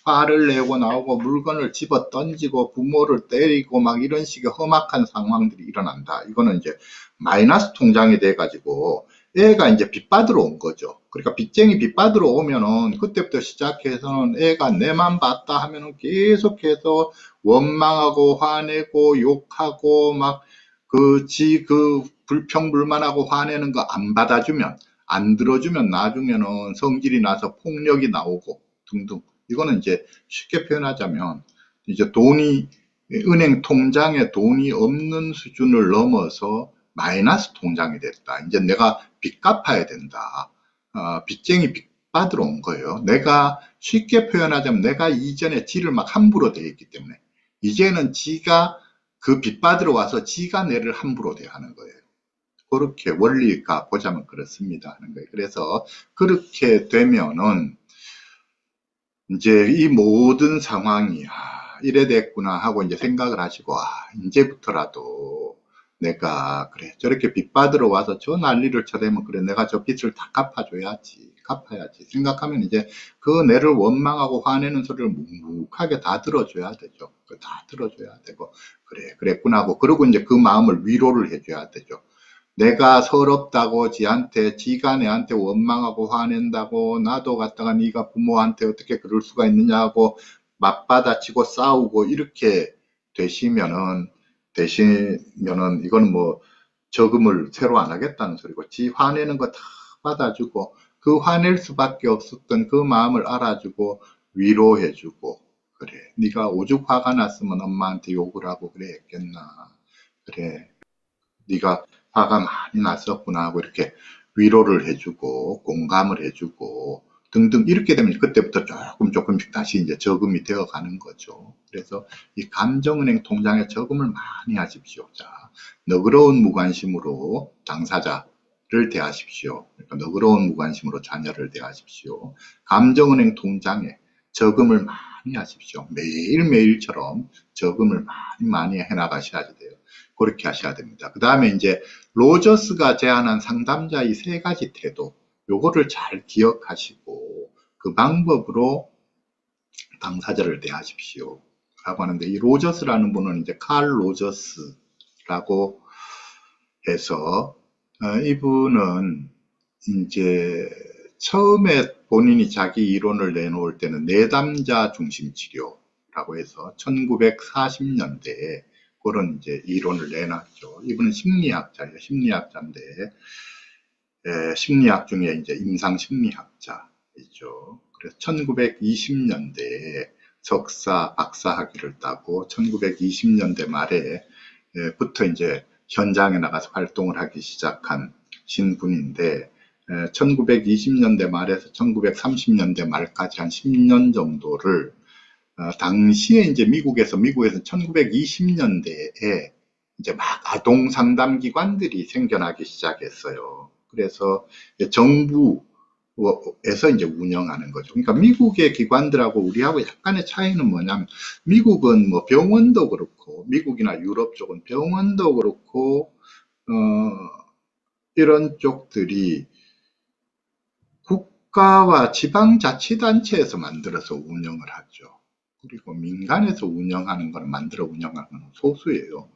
화를 내고 나오고 물건을 집어 던지고 부모를 때리고 막 이런 식의 험악한 상황들이 일어난다. 이거는 이제 마이너스 통장이 돼가지고 애가 이제 빚 받으러 온 거죠. 그러니까 빚쟁이 빚 받으러 오면은 그때부터 시작해서는 애가 내만 봤다 하면은 계속해서 원망하고 화내고 욕하고 막 그 불평불만하고 화내는 거 안 받아주면 안 들어주면 나중에는 성질이 나서 폭력이 나오고 등등. 이거는 이제 쉽게 표현하자면 이제 돈이 은행 통장에 돈이 없는 수준을 넘어서 마이너스 통장이 됐다. 이제 내가 빚 갚아야 된다. 빚쟁이 빚 받으러 온 거예요. 내가 쉽게 표현하자면 내가 이전에 지를 막 함부로 대했기 때문에 이제는 지가 그 빚 받으러 와서 지가 내를 함부로 대하는 거예요. 그렇게 원리가 보자면 그렇습니다 하는 거예요. 그래서 그렇게 되면은 이제 이 모든 상황이 이래 됐구나 하고 이제 생각을 하시고 이제부터라도 내가 그래 저렇게 빚 받으러 와서 저 난리를 쳐대면 그래 내가 저 빚을 다 갚아야지 생각하면 이제 그 내를 원망하고 화내는 소리를 묵묵하게 다 들어줘야 되죠. 다 들어줘야 되고 그래 그랬구나 하고 그러고 이제 그 마음을 위로를 해줘야 되죠. 내가 서럽다고 지가 내한테 원망하고 화낸다고 나도 갖다가 네가 부모한테 어떻게 그럴 수가 있느냐고 맞받아치고 싸우고 이렇게 되시면은 이거는 뭐 저금을 새로 안 하겠다는 소리고 지 화내는 거 다 받아주고 그 화낼 수밖에 없었던 그 마음을 알아주고 위로해주고 그래 네가 오죽 화가 났으면 엄마한테 욕을 하고 그래 했겠나 그래 네가 화가 많이 났었구나 하고 이렇게 위로를 해주고 공감을 해주고 등등 이렇게 되면 그때부터 조금씩 다시 이제 저금이 되어 가는 거죠. 그래서 이 감정은행 통장에 저금을 많이 하십시오. 자, 너그러운 무관심으로 당사자를 대하십시오. 그러니까 너그러운 무관심으로 자녀를 대하십시오. 감정은행 통장에 저금을 많이 하십시오. 매일매일처럼 저금을 많이 해나가셔야 돼요. 그렇게 하셔야 됩니다. 그 다음에 이제 로저스가 제안한 상담자의 세 가지 태도, 요거를 잘 기억하시고 그 방법으로 당사자를 대하십시오. 라고 하는데 이 로저스라는 분은 이제 칼 로저스라고 해서 이분은 이제 처음에 본인이 자기 이론을 내놓을 때는 내담자 중심 치료라고 해서 1940년대에 그런 이제 이론을 내놨죠. 이분은 심리학자예요. 심리학자인데 심리학 중에 이제 임상 심리학자이죠. 그래서 1920년대에 석사, 박사 학위를 따고 1920년대 말에부터 이제 현장에 나가서 활동을 하기 시작한 신분인데 1920년대 말에서 1930년대 말까지 한 10년 정도를 당시에 이제 미국에서 1920년대에 이제 막 아동 상담 기관들이 생겨나기 시작했어요. 그래서 정부에서 이제 운영하는 거죠. 그러니까 미국의 기관들하고 우리하고 약간의 차이는 뭐냐면 미국은 뭐 병원도 그렇고 미국이나 유럽 쪽은 병원도 그렇고 이런 쪽들이 국가와 지방자치단체에서 만들어서 운영을 하죠. 그리고 민간에서 운영하는 걸 만들어 운영하는 건 소수예요.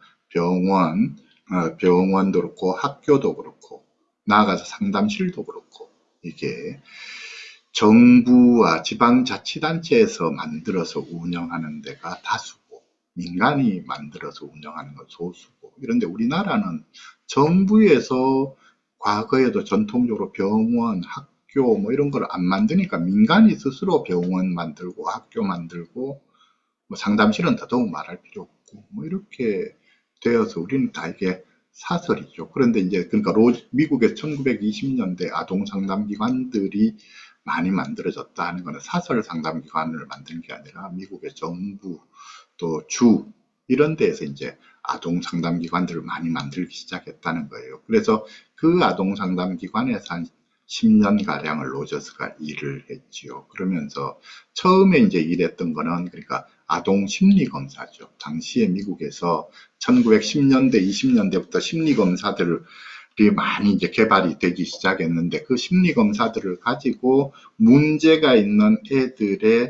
병원도 그렇고 학교도 그렇고 나아가서 상담실도 그렇고 이게 정부와 지방자치단체에서 만들어서 운영하는 데가 다수고 민간이 만들어서 운영하는 건 소수고 이런데 우리나라는 정부에서 과거에도 전통적으로 병원, 학교 뭐 이런 걸 안 만드니까 민간이 스스로 병원 만들고 학교 만들고 뭐 상담실은 더더욱 말할 필요 없고 뭐 이렇게 되어서 우리는 다 이게 사설이죠. 그런데 이제 그러니까 미국의 1920년대 아동 상담기관들이 많이 만들어졌다 하는 것은 사설 상담기관을 만드는 게 아니라 미국의 정부 또 주 이런 데에서 이제 아동 상담기관들을 많이 만들기 시작했다는 거예요. 그래서 그 아동 상담기관에서 한 10년가량을 로저스가 일을 했지요. 그러면서 처음에 이제 일했던 거는 그러니까 아동 심리 검사죠. 당시에 미국에서 1910년대, 20년대부터 심리 검사들이 많이 이제 개발이 되기 시작했는데 그 심리 검사들을 가지고 문제가 있는 애들의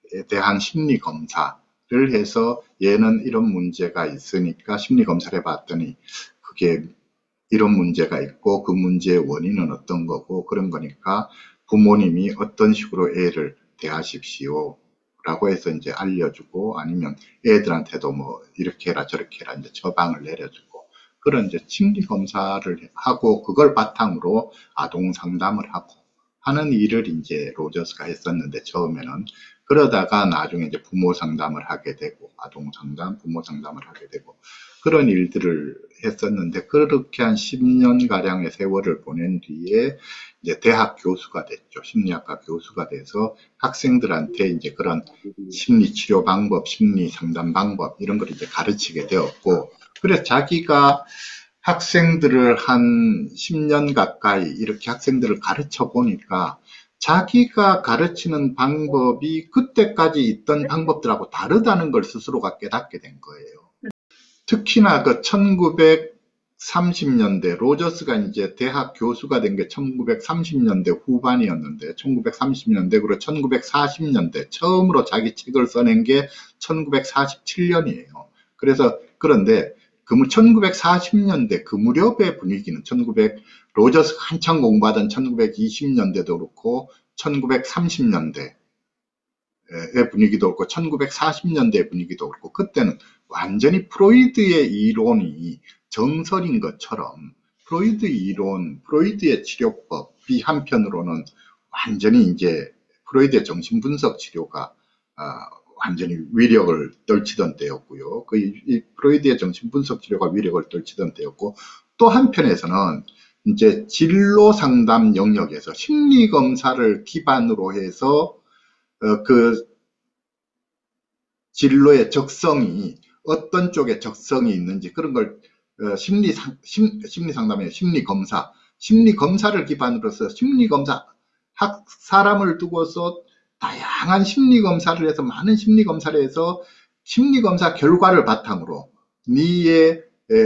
대한 심리 검사를 해서 얘는 이런 문제가 있으니까 심리 검사를 해봤더니 그게 이런 문제가 있고 그 문제의 원인은 어떤 거고 그런 거니까 부모님이 어떤 식으로 애를 대하십시오 라고 해서 이제 알려주고 아니면 애들한테도 뭐 이렇게 해라 저렇게 해라 이제 처방을 내려주고 그런 이제 심리 검사를 하고 그걸 바탕으로 아동 상담을 하고 하는 일을 이제 로저스가 했었는데 처음에는 그러다가 나중에 이제 부모 상담을 하게 되고 아동 상담, 부모 상담을 하게 되고 그런 일들을 했었는데 그렇게 한 10년 가량의 세월을 보낸 뒤에 이제 대학 교수가 됐죠. 심리학과 교수가 돼서 학생들한테 이제 그런 심리 치료 방법, 심리 상담 방법 이런 걸 이제 가르치게 되었고 그래서 자기가 학생들을 한 10년 가까이 이렇게 학생들을 가르쳐 보니까 자기가 가르치는 방법이 그때까지 있던 방법들하고 다르다는 걸 스스로가 깨닫게 된 거예요. 특히나 그 1930년대 로저스가 이제 대학 교수가 된 게 1930년대 후반이었는데 1930년대 그리고 1940년대 처음으로 자기 책을 써낸 게 1947년이에요. 그래서 그런데 그 1940년대 그 무렵의 분위기는 로저스가 한창 공부하던 1920년대도 그렇고 1930년대 의 분위기도 그렇고 1940년대 분위기도 그렇고 그때는 완전히 프로이드의 이론이 정설인 것처럼 프로이드 이론, 프로이드의 치료법이 한편으로는 완전히 이제 프로이드의 정신분석 치료가 완전히 위력을 떨치던 때였고요. 이 프로이드의 정신분석 치료가 위력을 떨치던 때였고 또 한편에서는 이제 진로 상담 영역에서 심리 검사를 기반으로 해서 그 진로의 적성이 어떤 쪽에 적성이 있는지 그런 걸 심리 상담이에요. 심리 검사를 기반으로 해서 사람을 두고서 다양한 심리 검사를 해서 많은 심리 검사를 해서 심리 검사 결과를 바탕으로 네의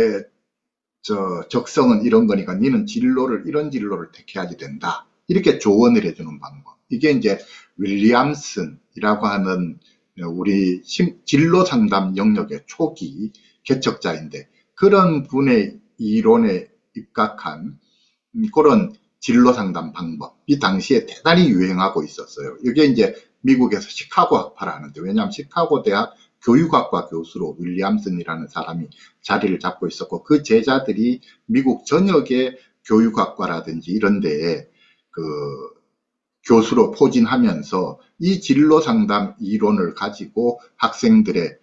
적성은 이런 거니까 너는 이런 진로를 택해야지 된다. 이렇게 조언을 해주는 방법. 이게 이제 윌리엄슨이라고 하는 우리 진로 상담 영역의 초기 개척자인데 그런 분의 이론에 입각한 그런 진로 상담 방법이 당시에 대단히 유행하고 있었어요. 이게 이제 미국에서 시카고 학파를 하는데 왜냐하면 시카고 대학 교육학과 교수로 윌리엄슨이라는 사람이 자리를 잡고 있었고 그 제자들이 미국 전역의 교육학과라든지 이런 데에 그 교수로 포진하면서 이 진로 상담 이론을 가지고 학생들의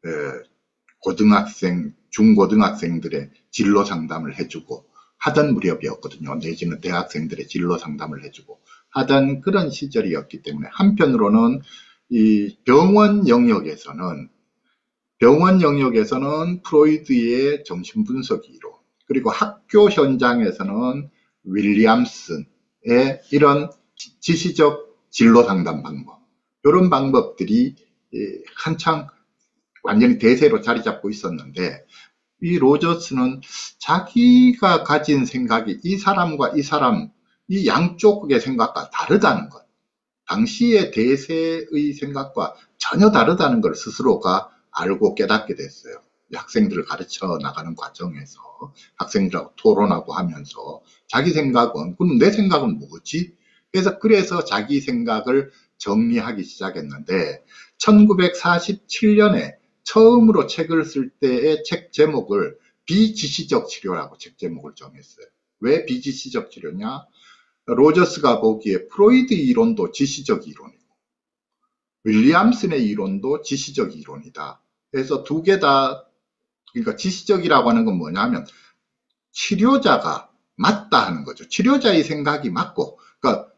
고등학생, 중고등학생들의 진로 상담을 해주고 하던 무렵이었거든요. 내지는 대학생들의 진로 상담을 해주고 하던 그런 시절이었기 때문에 한편으로는 이 병원 영역에서는 프로이드의 정신분석 이론 그리고 학교 현장에서는 윌리엄슨의 이런 지시적 진로 상담 방법 이런 방법들이 한창 완전히 대세로 자리 잡고 있었는데 이 로저스는 자기가 가진 생각이 이 사람과 이 사람 이 양쪽의 생각과 다르다는 것 당시의 대세의 생각과 전혀 다르다는 걸 스스로가 알고 깨닫게 됐어요. 학생들을 가르쳐 나가는 과정에서 학생들하고 토론하고 하면서 자기 생각은 그럼 내 생각은 뭐지? 그래서 자기 생각을 정리하기 시작했는데 1947년에 처음으로 책을 쓸 때의 책 제목을 비지시적 치료라고 책 제목을 정했어요. 왜 비지시적 치료냐? 로저스가 보기에 프로이드 이론도 지시적 이론이고 윌리엄슨의 이론도 지시적 이론이다. 그래서 두 개 다 그러니까 지시적이라고 하는 건 뭐냐면 치료자가 맞다 하는 거죠. 치료자의 생각이 맞고 그러니까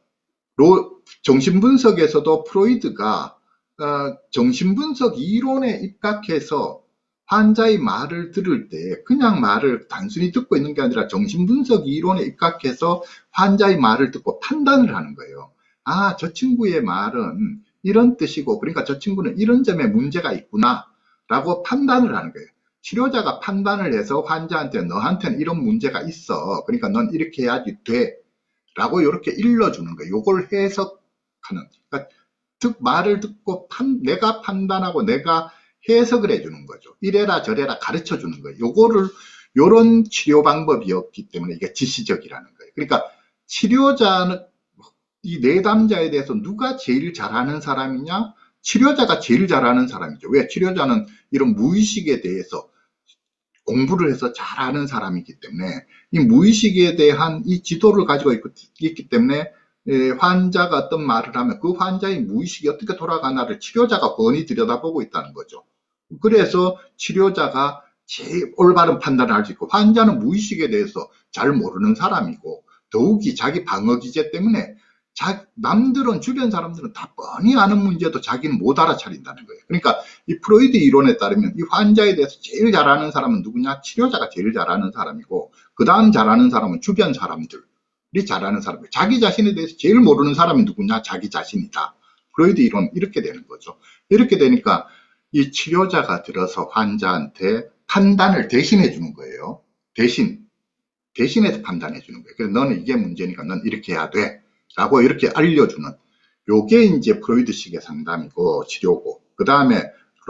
정신분석에서도 프로이드가 정신분석 이론에 입각해서 환자의 말을 들을 때 그냥 말을 단순히 듣고 있는 게 아니라 정신분석 이론에 입각해서 환자의 말을 듣고 판단을 하는 거예요. 아, 저 친구의 말은 이런 뜻이고 그러니까 저 친구는 이런 점에 문제가 있구나 라고 판단을 하는 거예요. 치료자가 판단을 해서 환자한테 너한테는 이런 문제가 있어. 그러니까 넌 이렇게 해야지 돼. 라고 이렇게 일러주는 거예요. 요걸 해석하는. 그러니까 말을 듣고 내가 판단하고 내가 해석을 해주는 거죠. 이래라 저래라 가르쳐 주는 거예요. 요런 치료 방법이었기 때문에 이게 지시적이라는 거예요. 그러니까 치료자는 이 내담자에 대해서 누가 제일 잘하는 사람이냐? 치료자가 제일 잘하는 사람이죠. 왜? 치료자는 이런 무의식에 대해서 공부를 해서 잘하는 사람이기 때문에 이 무의식에 대한 이 지도를 가지고 있기 때문에 환자가 어떤 말을 하면 그 환자의 무의식이 어떻게 돌아가나를 치료자가 훤히 들여다보고 있다는 거죠. 그래서 치료자가 제일 올바른 판단을 할 수 있고, 환자는 무의식에 대해서 잘 모르는 사람이고, 더욱이 자기 방어 기제 때문에 남들은, 주변 사람들은 다 뻔히 아는 문제도 자기는 못 알아차린다는 거예요. 그러니까 이 프로이드 이론에 따르면 이 환자에 대해서 제일 잘 아는 사람은 누구냐? 치료자가 제일 잘 아는 사람이고, 그 다음 잘 아는 사람은 주변 사람들이 잘 아는 사람이에요. 자기 자신에 대해서 제일 모르는 사람이 누구냐? 자기 자신이다. 프로이드 이론 이렇게 되는 거죠. 이렇게 되니까 이 치료자가 들어서 환자한테 판단을 대신해 주는 거예요. 대신해서 판단해 주는 거예요. 그래서 너는 이게 문제니까 넌 이렇게 해야 돼. 라고 이렇게 알려주는. 요게 이제 프로이드식의 상담이고 치료고. 그 다음에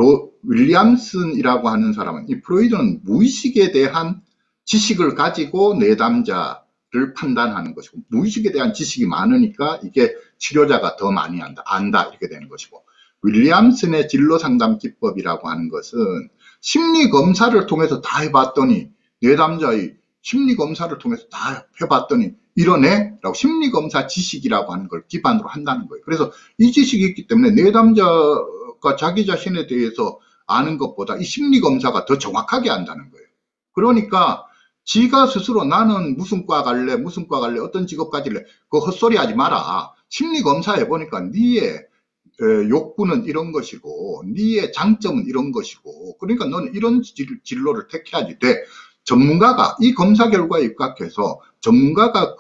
윌리엄슨이라고 하는 사람은, 이 프로이드는 무의식에 대한 지식을 가지고 내담자를 판단하는 것이고, 무의식에 대한 지식이 많으니까 이게 치료자가 더 많이 안다 이렇게 되는 것이고, 윌리엄슨의 진로상담 기법이라고 하는 것은 심리검사를 통해서 다 해봤더니, 내담자의 심리검사를 통해서 다 해봤더니 이러네? 라고 심리검사 지식이라고 하는 걸 기반으로 한다는 거예요. 그래서 이 지식이 있기 때문에 내담자가 자기 자신에 대해서 아는 것보다 이 심리검사가 더 정확하게 안다는 거예요. 그러니까 지가 스스로 나는 무슨 과 갈래, 어떤 직업 가질래, 그거 헛소리 하지 마라. 심리검사 해보니까 니의 욕구는 이런 것이고, 니의 장점은 이런 것이고, 그러니까 너는 이런 진로를 택해야지 돼. 전문가가 이 검사 결과에 입각해서 전문가가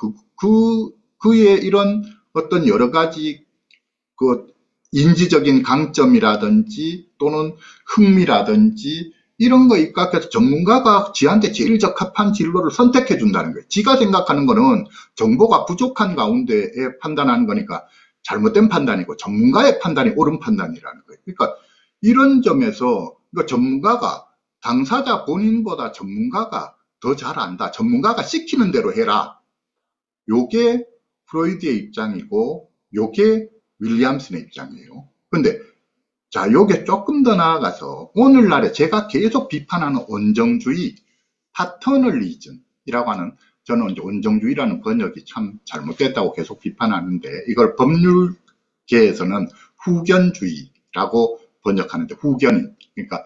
그의 이런 어떤 여러 가지 그 인지적인 강점이라든지 또는 흥미라든지 이런 거에 입각해서 전문가가 지한테 제일 적합한 진로를 선택해 준다는 거예요. 지가 생각하는 거는 정보가 부족한 가운데에 판단하는 거니까 잘못된 판단이고, 전문가의 판단이 옳은 판단이라는 거예요. 그러니까 이런 점에서 전문가가, 당사자 본인보다 전문가가 더 잘 안다. 전문가가 시키는 대로 해라. 요게 프로이드의 입장이고, 요게 윌리엄슨의 입장이에요. 근데 자, 요게 조금 더 나아가서 오늘날에 제가 계속 비판하는 원정주의, 파터널리즘이라고 하는, 저는 이제 원정주의라는 번역이 참 잘못됐다고 계속 비판하는데, 이걸 법률계에서는 후견주의라고 번역하는데, 후견인, 그러니까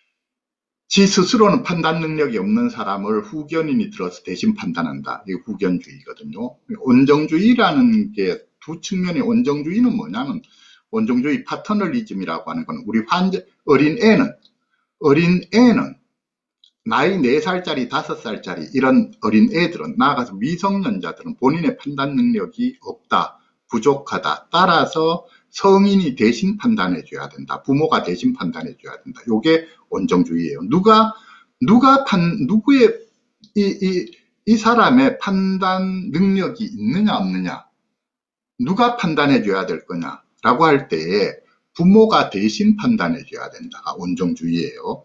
지 스스로는 판단 능력이 없는 사람을 후견인이 들어서 대신 판단한다. 이게 후견주의거든요. 원정주의라는 게 두 측면의, 원정주의는 뭐냐면, 원정주의 파터널리즘이라고 하는 건 우리 어린 애는 나이 4살짜리, 5살짜리 이런 어린 애들은, 나아가서 미성년자들은 본인의 판단 능력이 없다, 부족하다. 따라서 성인이 대신 판단해 줘야 된다. 부모가 대신 판단해 줘야 된다. 요게 원정주의예요. 누구의 이 사람의 판단 능력이 있느냐 없느냐, 누가 판단해 줘야 될 거냐 라고 할 때에 부모가 대신 판단해 줘야 된다가 원정주의예요.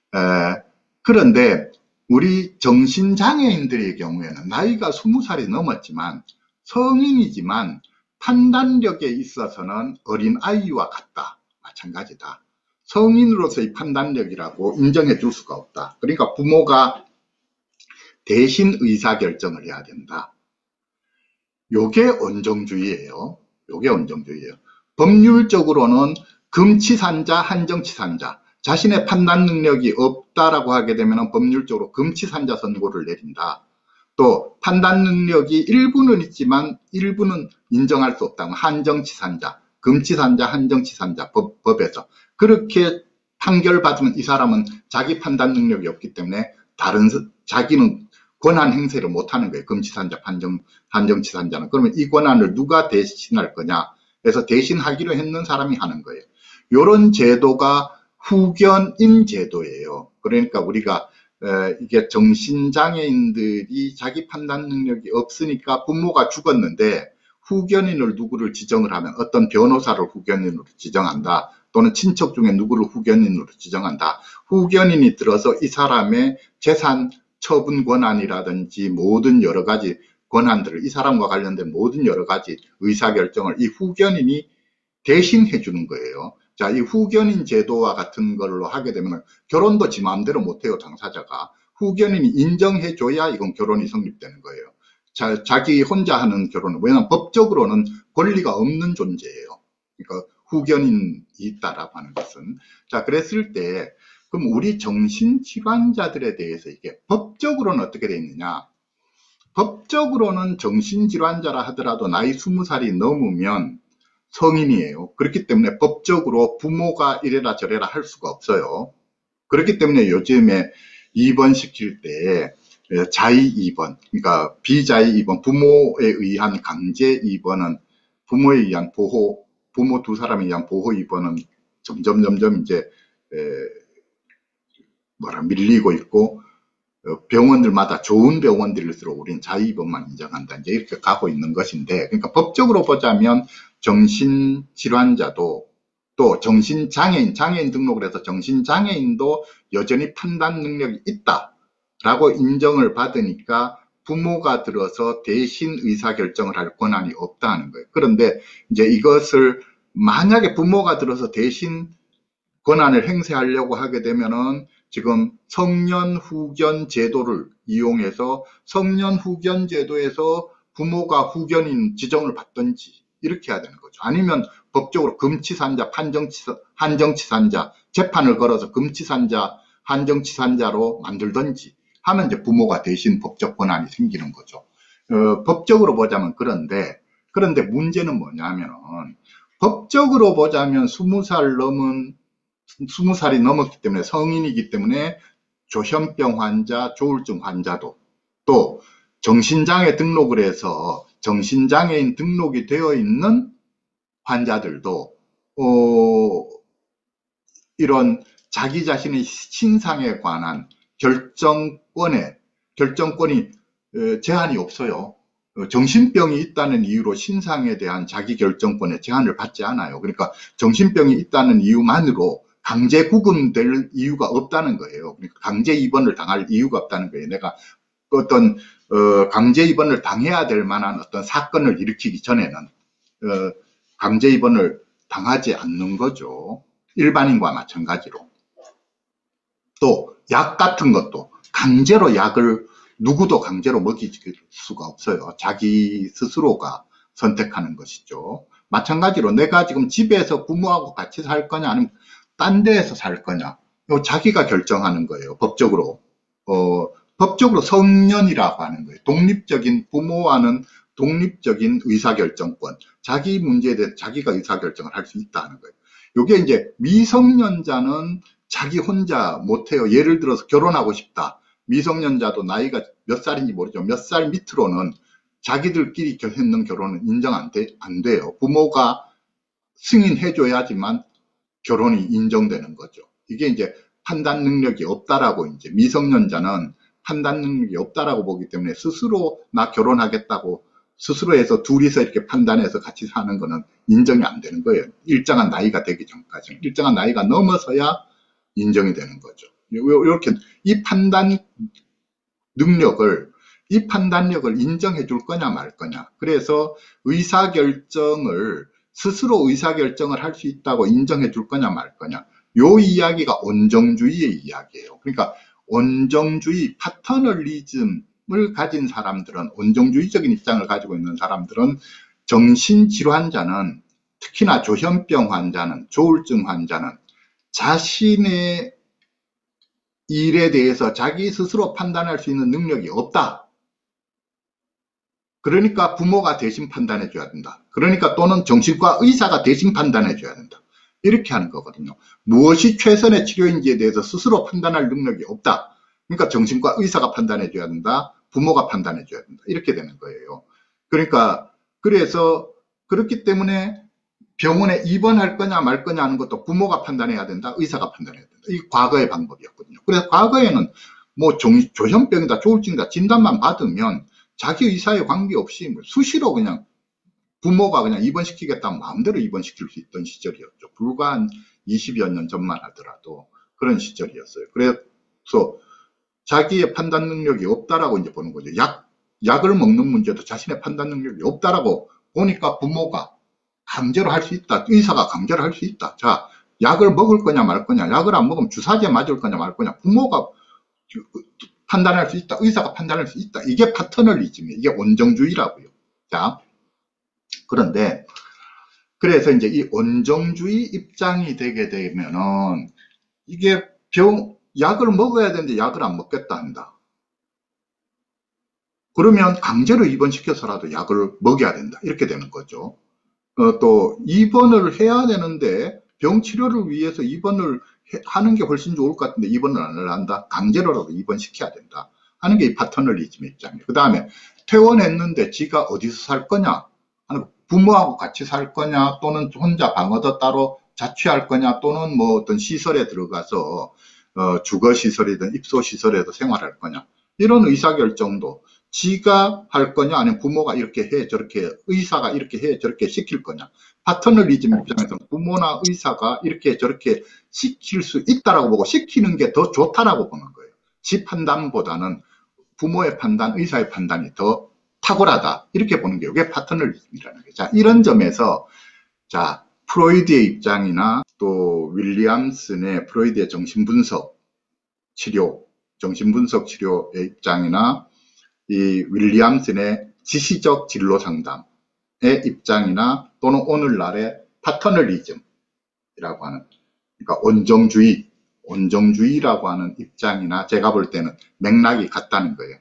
그런데 우리 정신장애인들의 경우에는 나이가 20살이 넘었지만, 성인이지만 판단력에 있어서는 어린아이와 같다. 마찬가지다. 성인으로서의 판단력이라고 인정해 줄 수가 없다. 그러니까 부모가 대신 의사결정을 해야 된다. 요게 원정주의예요. 요게 원정주의예요. 법률적으로는 금치산자, 한정치산자, 자신의 판단 능력이 없다라고 하게 되면 법률적으로 금치산자 선고를 내린다. 또 판단 능력이 일부는 있지만 일부는 인정할 수 없다면 한정치산자, 금치산자, 한정치산자, 법에서 그렇게 판결받으면 이 사람은 자기 판단 능력이 없기 때문에 자기는 권한 행세를 못하는 거예요. 금치산자, 한정치산자는. 그러면 이 권한을 누가 대신할 거냐? 그래서 대신하기로 했는 사람이 하는 거예요. 이런 제도가 후견인 제도예요. 그러니까 우리가 이게 정신장애인들이 자기 판단 능력이 없으니까 부모가 죽었는데 후견인을 누구를 지정을 하면 어떤 변호사를 후견인으로 지정한다. 또는 친척 중에 누구를 후견인으로 지정한다. 후견인이 들어서 이 사람의 재산 처분 권한이라든지 모든 여러 가지 권한들을 이 사람과 관련된 모든 여러 가지 의사결정을 이 후견인이 대신 해주는 거예요. 자, 이 후견인 제도와 같은 걸로 하게 되면 결혼도 지 마음대로 못해요, 당사자가. 후견인이 인정해줘야 이건 결혼이 성립되는 거예요. 자, 자기 혼자 하는 결혼은, 왜냐하면 법적으로는 권리가 없는 존재예요. 그러니까 후견인이 있다라고 하는 것은. 자, 그랬을 때, 그럼 우리 정신질환자들에 대해서 이게 법적으로는 어떻게 되어 있느냐? 법적으로는 정신질환자라 하더라도 나이 20살이 넘으면 성인이에요. 그렇기 때문에 법적으로 부모가 이래라 저래라 할 수가 없어요. 그렇기 때문에 요즘에 입원시킬 때 자의 입원, 그러니까 비자의 입원, 부모에 의한 강제 입원은 부모에 의한 보호, 부모 두 사람에 의한 보호 입원은 점점 이제 밀리고 있고 병원들마다 좋은 병원들일수록 우리는 자의입원만 인정한다. 이제 이렇게 가고 있는 것인데, 그러니까 법적으로 보자면 정신질환자도 또 정신장애인, 장애인 등록을 해서 정신장애인도 여전히 판단 능력이 있다라고 인정을 받으니까 부모가 들어서 대신 의사결정을 할 권한이 없다는 거예요. 그런데 이제 이것을 만약에 부모가 들어서 대신 권한을 행사하려고 하게 되면은 지금 성년 후견 제도를 이용해서 성년 후견 제도에서 부모가 후견인 지정을 받든지 이렇게 해야 되는 거죠. 아니면 법적으로 금치산자, 한정치산자, 재판을 걸어서 금치산자, 한정치산자로 만들든지 하면 이제 부모가 대신 법적 권한이 생기는 거죠. 법적으로 보자면 그런데 문제는 뭐냐면은 법적으로 보자면 20살이 넘었기 때문에 성인이기 때문에 조현병 환자, 조울증 환자도 또 정신장애 등록을 해서 정신장애인 등록이 되어 있는 환자들도 이런 자기 자신의 신상에 관한 결정권이 제한이 없어요. 정신병이 있다는 이유로 신상에 대한 자기 결정권에 제한을 받지 않아요. 그러니까 정신병이 있다는 이유만으로 강제 구금될 이유가 없다는 거예요. 그러니까 강제 입원을 당할 이유가 없다는 거예요. 내가 어떤 강제 입원을 당해야 될 만한 어떤 사건을 일으키기 전에는 강제 입원을 당하지 않는 거죠. 일반인과 마찬가지로. 또 약 같은 것도 강제로 약을 누구도 강제로 먹일 수가 없어요. 자기 스스로가 선택하는 것이죠. 마찬가지로 내가 지금 집에서 부모하고 같이 살 거냐 아니면 딴 데에서 살 거냐 이거 자기가 결정하는 거예요. 법적으로 법적으로 성년이라고 하는 거예요. 독립적인 부모와는 독립적인 의사결정권, 자기 문제에 대해서 자기가 의사결정을 할 수 있다는 거예요. 이게 이제 미성년자는 자기 혼자 못해요. 예를 들어서 결혼하고 싶다. 미성년자도 나이가 몇 살인지 모르죠. 몇 살 밑으로는 자기들끼리 했는 결혼은 인정 안 돼요. 부모가 승인해줘야지만 결혼이 인정되는 거죠. 이게 이제 판단 능력이 없다라고 이제 미성년자는 판단 능력이 없다라고 보기 때문에 스스로 나 결혼하겠다고 스스로 해서 둘이서 이렇게 판단해서 같이 사는 거는 인정이 안 되는 거예요. 일정한 나이가 되기 전까지는. 일정한 나이가 넘어서야 인정이 되는 거죠. 이렇게 이 판단력을 인정해 줄 거냐 말 거냐. 그래서 스스로 의사결정을 할 수 있다고 인정해 줄 거냐 말 거냐. 요 이야기가 온정주의의 이야기예요. 그러니까 온정주의, 파터널리즘을 가진 사람들은, 온정주의적인 입장을 가지고 있는 사람들은 정신질환자는, 특히나 조현병 환자는, 조울증 환자는 자신의 일에 대해서 자기 스스로 판단할 수 있는 능력이 없다. 그러니까 부모가 대신 판단해 줘야 된다. 그러니까 또는 정신과 의사가 대신 판단해 줘야 된다. 이렇게 하는 거거든요. 무엇이 최선의 치료인지에 대해서 스스로 판단할 능력이 없다. 그러니까 정신과 의사가 판단해 줘야 된다. 부모가 판단해 줘야 된다. 이렇게 되는 거예요. 그러니까 그래서 그렇기 때문에 병원에 입원할 거냐 말 거냐 하는 것도 부모가 판단해야 된다. 의사가 판단해야 된다. 이게 과거의 방법이었거든요. 그래서 과거에는 뭐 조현병이다, 조울증이다 진단만 받으면 자기 의사에 관계없이 수시로 그냥 부모가 그냥 입원시키겠다면 마음대로 입원시킬 수 있던 시절이었죠. 불과 한 20여 년 전만 하더라도 그런 시절이었어요. 그래서 자기의 판단 능력이 없다라고 이제 보는 거죠. 약을 먹는 문제도 자신의 판단 능력이 없다라고 보니까 부모가 강제로 할 수 있다. 의사가 강제로 할 수 있다. 자, 약을 먹을 거냐 말 거냐, 약을 안 먹으면 주사제 맞을 거냐 말 거냐, 부모가 판단할 수 있다. 의사가 판단할 수 있다. 이게 파터널리즘이에요. 이게 온정주의라고요. 자, 그런데 그래서 이제 이 온정주의 입장이 되게 되면은 이게 약을 먹어야 되는데 약을 안 먹겠다 한다. 그러면 강제로 입원시켜서라도 약을 먹여야 된다. 이렇게 되는 거죠. 또 입원을 해야 되는데 병 치료를 위해서 입원을 하는 게 훨씬 좋을 것 같은데 입원을 안 한다. 강제로라도 입원시켜야 된다 하는 게 이 파터널리즘의 입장이에요. 그 다음에 퇴원했는데 지가 어디서 살 거냐, 부모하고 같이 살 거냐, 또는 혼자 방어도 따로 자취할 거냐, 또는 뭐 어떤 시설에 들어가서 주거시설이든 입소시설에도 생활할 거냐, 이런 의사결정도 지가 할 거냐, 아니면 부모가 이렇게 해 저렇게, 의사가 이렇게 해 저렇게 시킬 거냐. 파터널리즘 입장에서는 부모나 의사가 이렇게 저렇게 시킬 수 있다라고 보고 시키는 게 더 좋다라고 보는 거예요. 지 판단보다는 부모의 판단, 의사의 판단이 더 탁월하다, 이렇게 보는 게 이게 파터널리즘이라는 거예요. 자, 이런 점에서 자, 프로이드의 입장이나 또 윌리엄슨의 프로이드의 정신분석 치료의 입장이나 이 윌리엄슨의 지시적 진로 상담의 입장이나 또는 오늘날의 파터널리즘이라고 하는, 그러니까 온정주의라고 하는 입장이나 제가 볼 때는 맥락이 같다는 거예요.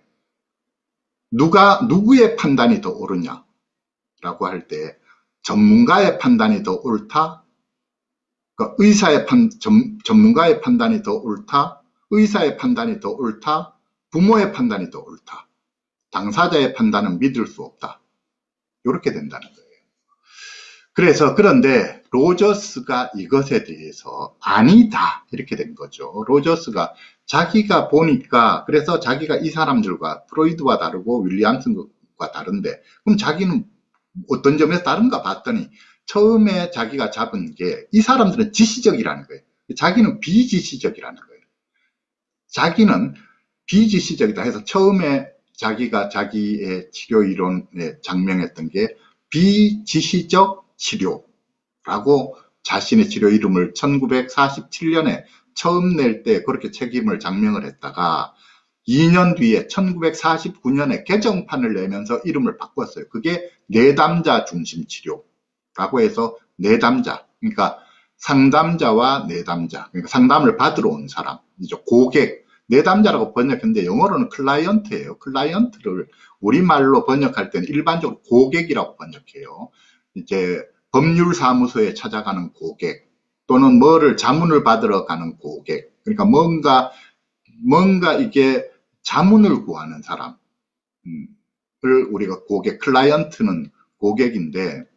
누구의 판단이 더 옳으냐라고 할 때 전문가의 판단이 더 옳다, 그러니까 전문가의 판단이 더 옳다, 의사의 판단이 더 옳다, 부모의 판단이 더 옳다, 당사자의 판단은 믿을 수 없다, 이렇게 된다는 거예요. 그래서 그런데 로저스가 이것에 대해서 아니다, 이렇게 된 거죠. 로저스가 자기가 보니까, 그래서 자기가 이 사람들과 프로이드와 다르고 윌리엄슨과 다른데, 그럼 자기는 어떤 점에서 다른가 봤더니 처음에 자기가 잡은 게 이 사람들은 지시적이라는 거예요. 자기는 비지시적이라는 거예요. 자기는 비지시적이다 해서 처음에 자기가 자기의 치료 이론에 장명했던 게 비지시적 치료라고 자신의 치료 이름을 1947년에 처음 낼 때 그렇게 책임을 장명을 했다가 2년 뒤에 1949년에 개정판을 내면서 이름을 바꿨어요. 그게 내담자 중심 치료라고 해서 내담자, 그러니까 상담자와 내담자, 그러니까 상담을 받으러 온 사람이죠. 고객, 내담자라고 번역했는데 영어로는 클라이언트예요. 클라이언트를 우리말로 번역할 때는 일반적으로 고객이라고 번역해요. 이제 법률사무소에 찾아가는 고객, 또는 뭐를 자문을 받으러 가는 고객, 그러니까 뭔가 이게 자문을 구하는 사람을 우리가 클라이언트는 고객인데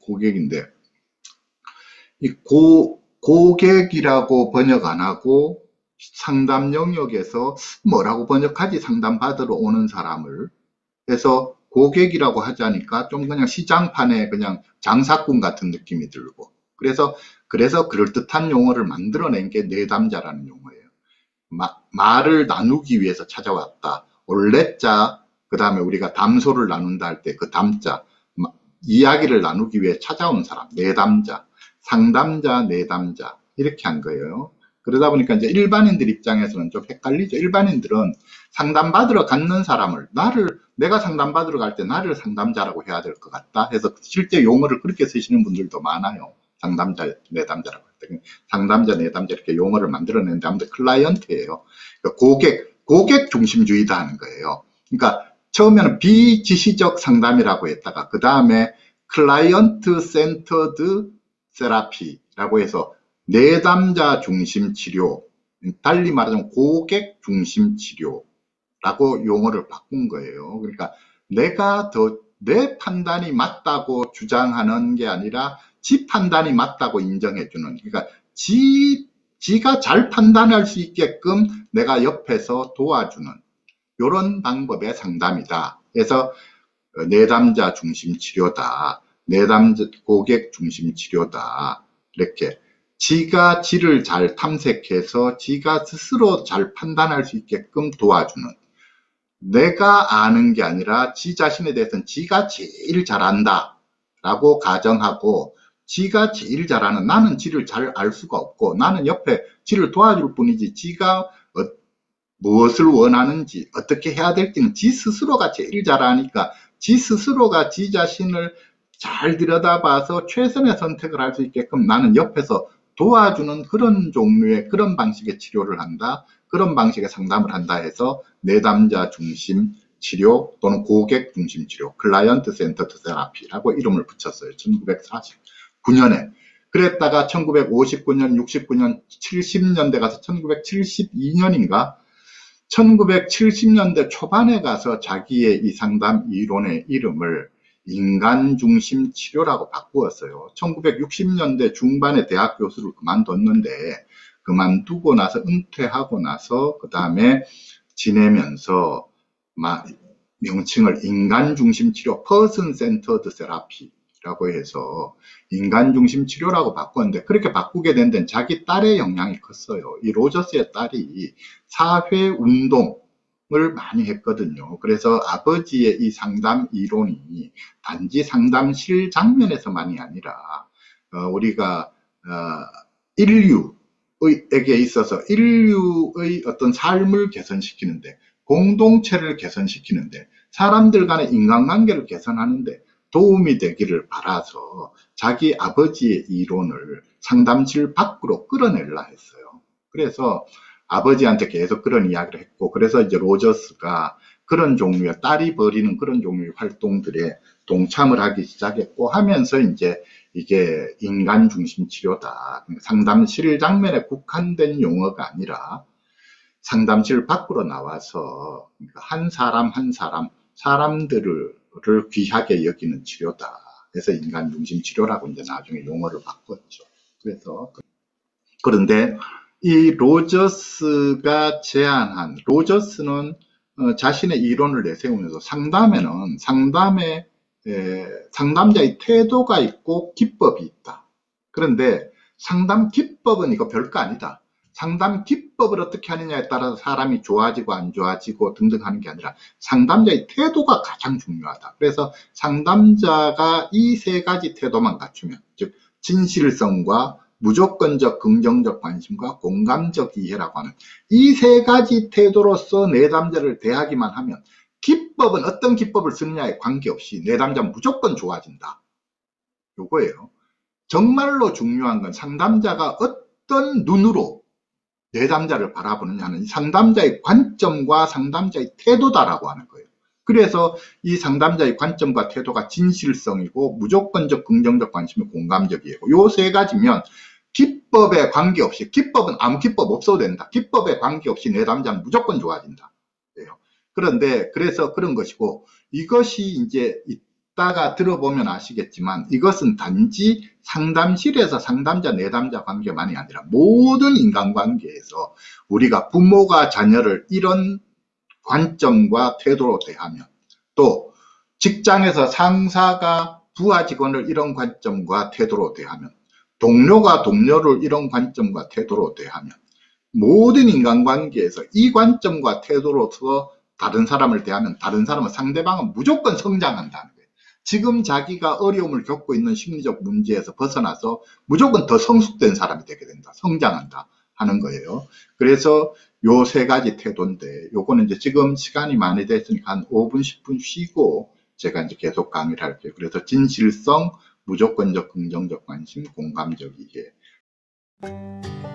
이 고객이라고 번역 안 하고 상담 영역에서 뭐라고 번역하지, 상담 받으러 오는 사람을 해서 고객이라고 하자니까 좀 그냥 시장판에 그냥 장사꾼 같은 느낌이 들고, 그래서 그럴듯한 용어를 만들어낸 게 내담자라는 용어예요. 말을 나누기 위해서 찾아왔다. 올레자, 그 다음에 우리가 담소를 나눈다 할 때 그 담자, 이야기를 나누기 위해 찾아온 사람, 내담자, 상담자, 내담자, 이렇게 한 거예요. 그러다 보니까 이제 일반인들 입장에서는 좀 헷갈리죠. 일반인들은 상담받으러 가는 사람을, 내가 상담받으러 갈 때 나를 상담자라고 해야 될 것 같다 해서 실제 용어를 그렇게 쓰시는 분들도 많아요. 상담자, 내담자라고 할 때. 상담자, 내담자 이렇게 용어를 만들어내는데 아무튼 클라이언트예요. 그러니까 고객 중심주의다 하는 거예요. 그러니까 처음에는 비지시적 상담이라고 했다가 그 다음에 클라이언트 센터드 세라피라고 해서 내담자 중심 치료, 달리 말하자면 고객 중심 치료라고 용어를 바꾼 거예요. 그러니까 내 판단이 맞다고 주장하는 게 아니라 지 판단이 맞다고 인정해주는, 그러니까 지가 잘 판단할 수 있게끔 내가 옆에서 도와주는 이런 방법의 상담이다. 그래서 내담자 중심 치료다. 내담자 고객 중심 치료다. 이렇게 지가 지를 잘 탐색해서 지가 스스로 잘 판단할 수 있게끔 도와주는, 내가 아는 게 아니라 지 자신에 대해서는 지가 제일 잘한다 라고 가정하고, 지가 제일 잘하는, 나는 지를 잘 알 수가 없고 나는 옆에 지를 도와줄 뿐이지 지가 무엇을 원하는지 어떻게 해야 될지는 지 스스로가 제일 잘 아니까 지 스스로가 지 자신을 잘 들여다봐서 최선의 선택을 할 수 있게끔 나는 옆에서 도와주는 그런 종류의, 그런 방식의 치료를 한다, 그런 방식의 상담을 한다 해서 내담자 중심 치료 또는 고객 중심 치료, 클라이언트 센터드 세라피라고 이름을 붙였어요. 1949년에. 그랬다가 1959년, 69년, 70년대 가서 1972년인가 1970년대 초반에 가서 자기의 이 상담 이론의 이름을 인간중심 치료라고 바꾸었어요. 1960년대 중반에 대학 교수를 그만뒀는데, 그만두고 나서 은퇴하고 나서 그 다음에 지내면서 명칭을 인간중심 치료, Person Centered Therapy라고 해서 인간중심 치료라고 바꿨는데, 그렇게 바꾸게 된 데는 자기 딸의 영향이 컸어요. 이 로저스의 딸이 사회운동을 많이 했거든요. 그래서 아버지의 이 상담 이론이 단지 상담실 장면에서만이 아니라 우리가 인류에게 있어서 인류의 어떤 삶을 개선시키는데, 공동체를 개선시키는데, 사람들 간의 인간관계를 개선하는데 도움이 되기를 바라서 자기 아버지의 이론을 상담실 밖으로 끌어내려 했어요. 그래서 아버지한테 계속 그런 이야기를 했고, 그래서 이제 로저스가 그런 종류의, 딸이 벌이는 그런 종류의 활동들에 동참을 하기 시작했고 하면서 이제 이게 인간 중심 치료다, 상담실 장면에 국한된 용어가 아니라 상담실 밖으로 나와서 한 사람 한 사람, 사람들을 귀하게 여기는 치료다. 그래서 인간 중심 치료라고 이제 나중에 용어를 바꿨죠. 그래서 그런데 이 로저스가 제안한, 로저스는 자신의 이론을 내세우면서 상담에는 상담자의 태도가 있고 기법이 있다. 그런데 상담 기법은 이거 별거 아니다. 상담 기법을 어떻게 하느냐에 따라서 사람이 좋아지고 안 좋아지고 등등 하는 게 아니라 상담자의 태도가 가장 중요하다. 그래서 상담자가 이 세 가지 태도만 갖추면, 즉 진실성과 무조건적 긍정적 관심과 공감적 이해라고 하는 이 세 가지 태도로서 내담자를 대하기만 하면, 기법은 어떤 기법을 쓰느냐에 관계없이 내담자는 무조건 좋아진다. 요거예요. 정말로 중요한 건 상담자가 어떤 눈으로 내담자를 바라보느냐는 상담자의 관점과 상담자의 태도다라고 하는 거예요. 그래서 이 상담자의 관점과 태도가 진실성이고 무조건적 긍정적 관심이 공감적이에요. 요 세 가지면 기법에 관계없이, 기법은 아무 기법 없어도 된다. 기법에 관계없이 내담자는 무조건 좋아진다. 그런데 그래서 그런 것이고, 이것이 이제 이따가 들어보면 아시겠지만 이것은 단지 상담실에서 상담자 내담자 관계만이 아니라 모든 인간관계에서 우리가 부모가 자녀를 이런 관점과 태도로 대하면, 또 직장에서 상사가 부하 직원을 이런 관점과 태도로 대하면, 동료가 동료를 이런 관점과 태도로 대하면, 모든 인간관계에서 이 관점과 태도로서 다른 사람을 대하면 다른 사람은, 상대방은 무조건 성장한다는 거예요. 지금 자기가 어려움을 겪고 있는 심리적 문제에서 벗어나서 무조건 더 성숙된 사람이 되게 된다. 성장한다 하는 거예요. 그래서 요 세 가지 태도인데, 요거는 이제 지금 시간이 많이 됐으니까 한 5분, 10분 쉬고 제가 이제 계속 강의를 할게요. 그래서 진실성, 무조건적 긍정적 관심, 공감적 이해.